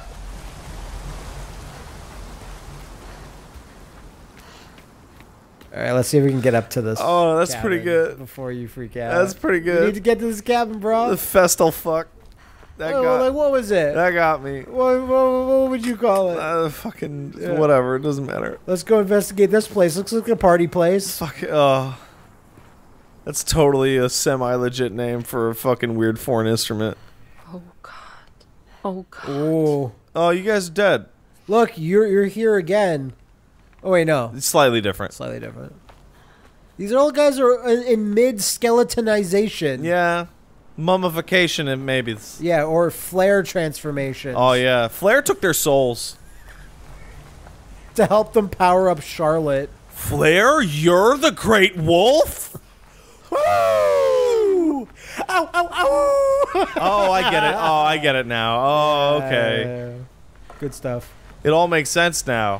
All right, let's see if we can get up to this. Oh, that's cabin pretty good. Before you freak out. That's pretty We need to good. get to this cabin, bro. The festal fuck. That Oh, like, got, what was it? that got me. What would you call it? Fucking Yeah. whatever. It doesn't matter. Let's go investigate this place. Looks like a party place. Fuck. Oh. That's totally a semi-legit name for a fucking weird foreign instrument. Oh god. Oh god. Oh, Oh, you guys are dead. look, you're here again. Oh wait, no, It's slightly different. slightly different. These all guys are in mid skeletonization. Yeah. Mummification and maybe. Yeah, or flare transformation. Oh yeah. Flair took their souls. To help them power up Charlotte. Flair, you're the Great Wolf? Woo! Ow, ow, ow! Oh, I get it. Oh, I get it now. Oh, okay. Good stuff. It all makes sense now.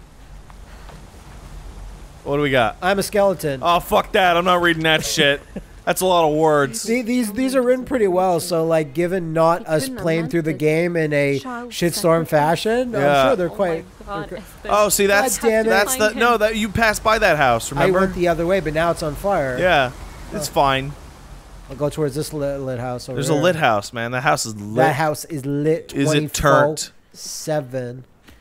What do we got? I'm a skeleton. Oh, fuck that. I'm not reading that shit. That's a lot of words. These are written pretty well, so like given not He us couldn't have playing meant through the it. game in a Child shitstorm sacrifice. fashion, Yeah. I'm sure they're Oh quite. my god. they're Espen. Oh, see, that's God damn it. that's the no that you passed by that house. I Remember? went the other way, but now it's on fire. Yeah, it's fine. I'll go towards this lit house over There's there. a lit house, man. That house is lit. That house is lit. Is it turnt? 7.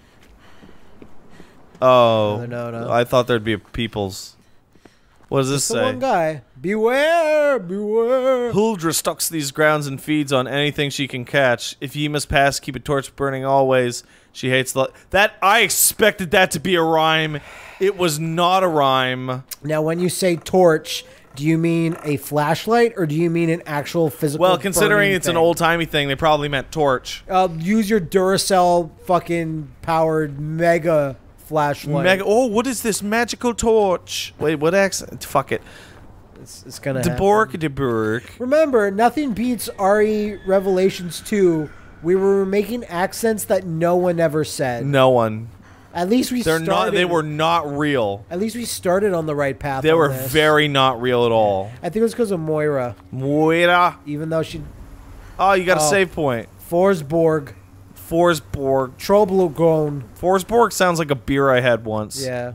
Oh, No. I thought there'd be a people's. What does this It's the one say? guy. Beware, beware. Huldra stalks these grounds and feeds on anything she can catch. If ye must pass, keep a torch burning always. She hates the that. I expected that to be a rhyme. It was not a rhyme. Now, when you say torch, do you mean a flashlight or do you mean an actual physical? Well, considering burning it's an thing? old timey thing, they probably meant torch. Use your Duracell fucking powered mega flashlight. Mega. Oh, what is this magical torch? Wait, what accent? Fuck it. It's gonna DeBork, happen. DeBork. Remember, nothing beats RE Revelations 2. We were making accents that no one ever said. No one. At least we They're started. not. They were not real. At least we started on the right path. They on were this. very not real at all. I think it was because of Moira, Moira. even though she Oh, you got a Oh. save point. Forsborg. Forsborg. Troblogone. Forsborg sounds like a beer I had once. Yeah.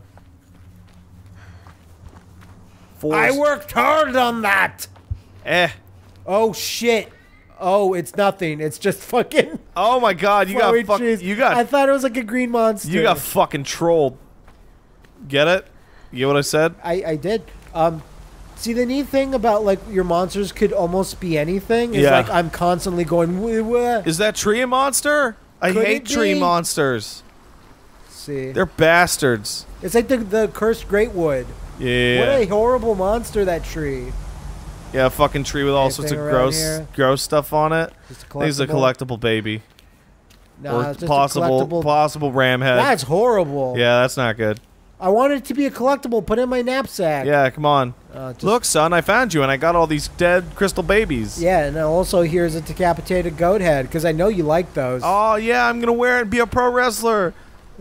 I worked hard on that. Oh shit. Oh, it's nothing. It's just fucking. Oh my god, you got fucking. You got. I thought it was like a green monster. You got fucking trolled. Get it? You get what I said? I did. See, the neat thing about like your monsters could almost be anything is Yeah. like I'm constantly going. Wah. Is that tree a monster? I Could hate it tree be? monsters. See, They're bastards. it's like the cursed greatwood. Yeah. What a horrible monster that tree. Yeah, a fucking tree with all sorts of Anything around gross, here? gross stuff on it. Just a I think it's a collectible baby. No, Or it's just possible, a collectible. possible ram head. That's horrible. Yeah, that's not good. I want it to be a collectible. Put it in my knapsack. Yeah, come on. Just- Look, son, I found you, and I got all these dead crystal babies. Yeah, and also here's a decapitated goat head because I know you like those. Oh, yeah, I'm gonna wear it and be a pro wrestler.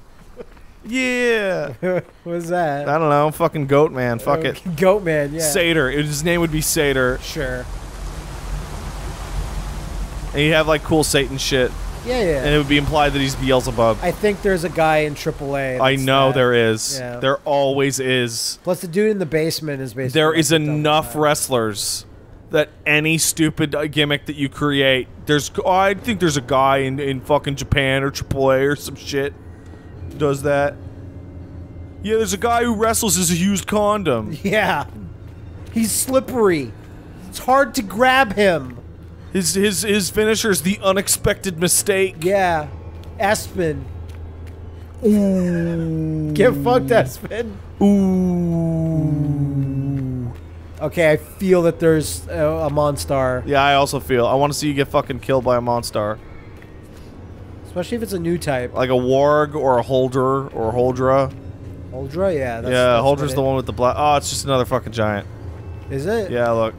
Yeah. What's that? I don't know, fucking goat man. Fuck it. Goat man. Yeah. Satyr. His name would be Satyr. Sure. And he'd have like cool Satan shit. Yeah, yeah. And it would be implied that he's Beelzebub. I think there's a guy in AAA. I that's know that. there is. Yeah. There always is. Plus, the dude in the basement is basically. There like is the dumb enough guy. wrestlers that any stupid gimmick that you create, I think there's a guy in fucking Japan or AAA or some shit who does that. Yeah, there's a guy who wrestles as a used condom. Yeah. He's slippery. It's hard to grab him. His finisher is the unexpected mistake. Yeah. Espen. Ooh. Get fucked, Espen. Ooh. Okay, I feel that there's a Monstar. Yeah, I also feel. I want to see you get fucking killed by a Monstar. Especially if it's a new type. Like a Warg or a Holder or a Holdra. Holdra, yeah. Yeah, Holdra's the one with the black. Oh, it's just another fucking giant. Is it? Yeah, look.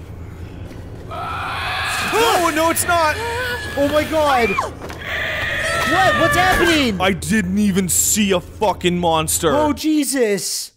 No, no, it's not. Oh my god. What? What's happening? I didn't even see a fucking monster. Oh, Jesus.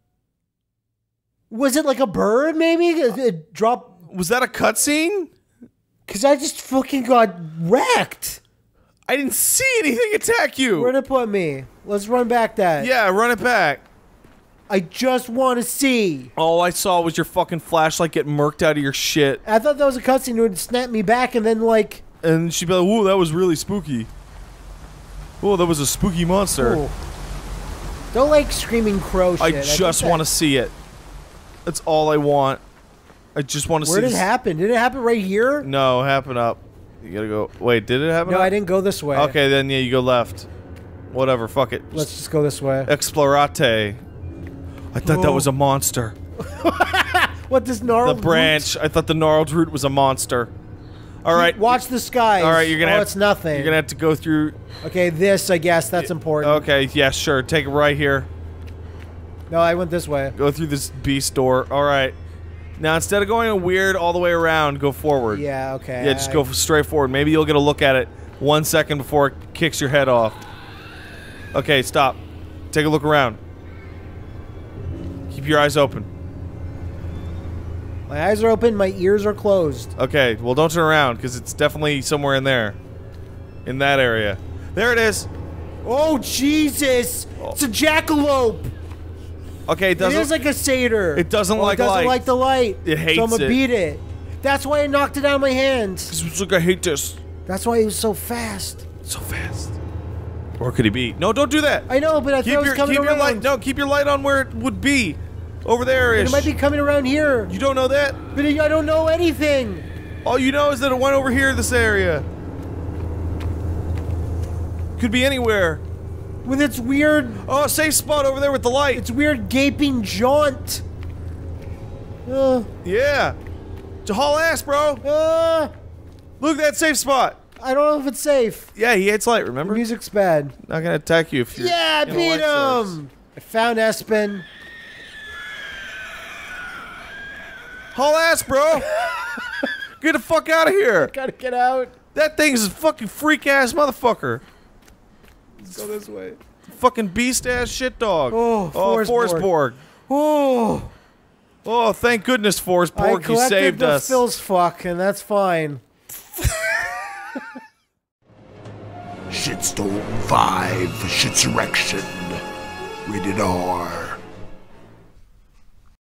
Was it like a bird, maybe? It dropped. Was that a cutscene? Because I just fucking got wrecked. I didn't see anything attack you. Where'd it put me? Let's run back that. Yeah, run it back. I just want to see. All I saw was your fucking flashlight get murked out of your shit. I thought that was a cutscene that would snap me back and then, like... And she'd be like, whoa, that was really spooky. Whoa, that was a spooky monster. Ooh. Don't like screaming crow shit. I just want to see it. That's all I want. I just want to see Where did it happen? Did it happen right here? No, it happened up. You gotta go. Wait, did it happen No, up? I didn't go this way. Okay, then yeah, you go left. Whatever, fuck it. Let's just go this way. Explorate. I thought that was a monster. What, this gnarled The branch. I thought the gnarled root was a monster. Alright. Watch the skies. Alright, you're gonna have... it's nothing. You're gonna have to go through... Okay, this, I guess, that's important. Okay, yeah, sure. Take it right here. No, I went this way. Go through this beast door. Alright. Now, instead of going weird all the way around, go forward. Yeah, okay. Yeah, just go straight forward. Maybe you'll get a look at it 1 second before it kicks your head off. Okay, stop. Take a look around. Keep your eyes open. My eyes are open, my ears are closed. Okay, well, don't turn around, because it's definitely somewhere in there. In that area. There it is! Oh, Jesus! Oh. It's a jackalope! Okay, it It doesn't... is like a satyr. It doesn't like It doesn't light. like the light. It hates so I'm gonna it. beat it. That's why I knocked it out of my hands. It's like, I hate this. That's why he was so fast. So fast. Or could he be? No, don't do that! I know, but I thought it was coming keep around. your light... No, keep your light on where it would be. Over there-ish. It might be coming around here. You don't know that? But I don't know anything. All you know is that it went over here, this area. Could be anywhere. With its weird... Oh, safe spot over there with the light. Its weird gaping jaunt. Yeah. It's a haul ass, bro. Look at that safe spot. I don't know if it's safe. Yeah, he hates light, The remember? music's bad. Not gonna attack you if you're... Yeah, I in a beat light source. him. I found Espen. Haul ass, bro. Get the fuck out of here. Gotta get out. That thing's a fucking freak ass motherfucker. Let's go this way. Fucking beast ass shit dog. Oh, Forsborg. Oh. Oh, thank goodness, Forsborg, you saved the us. Phil's fuck, and that's fine. Shitstorm 5 Shitsurrection. Rated R.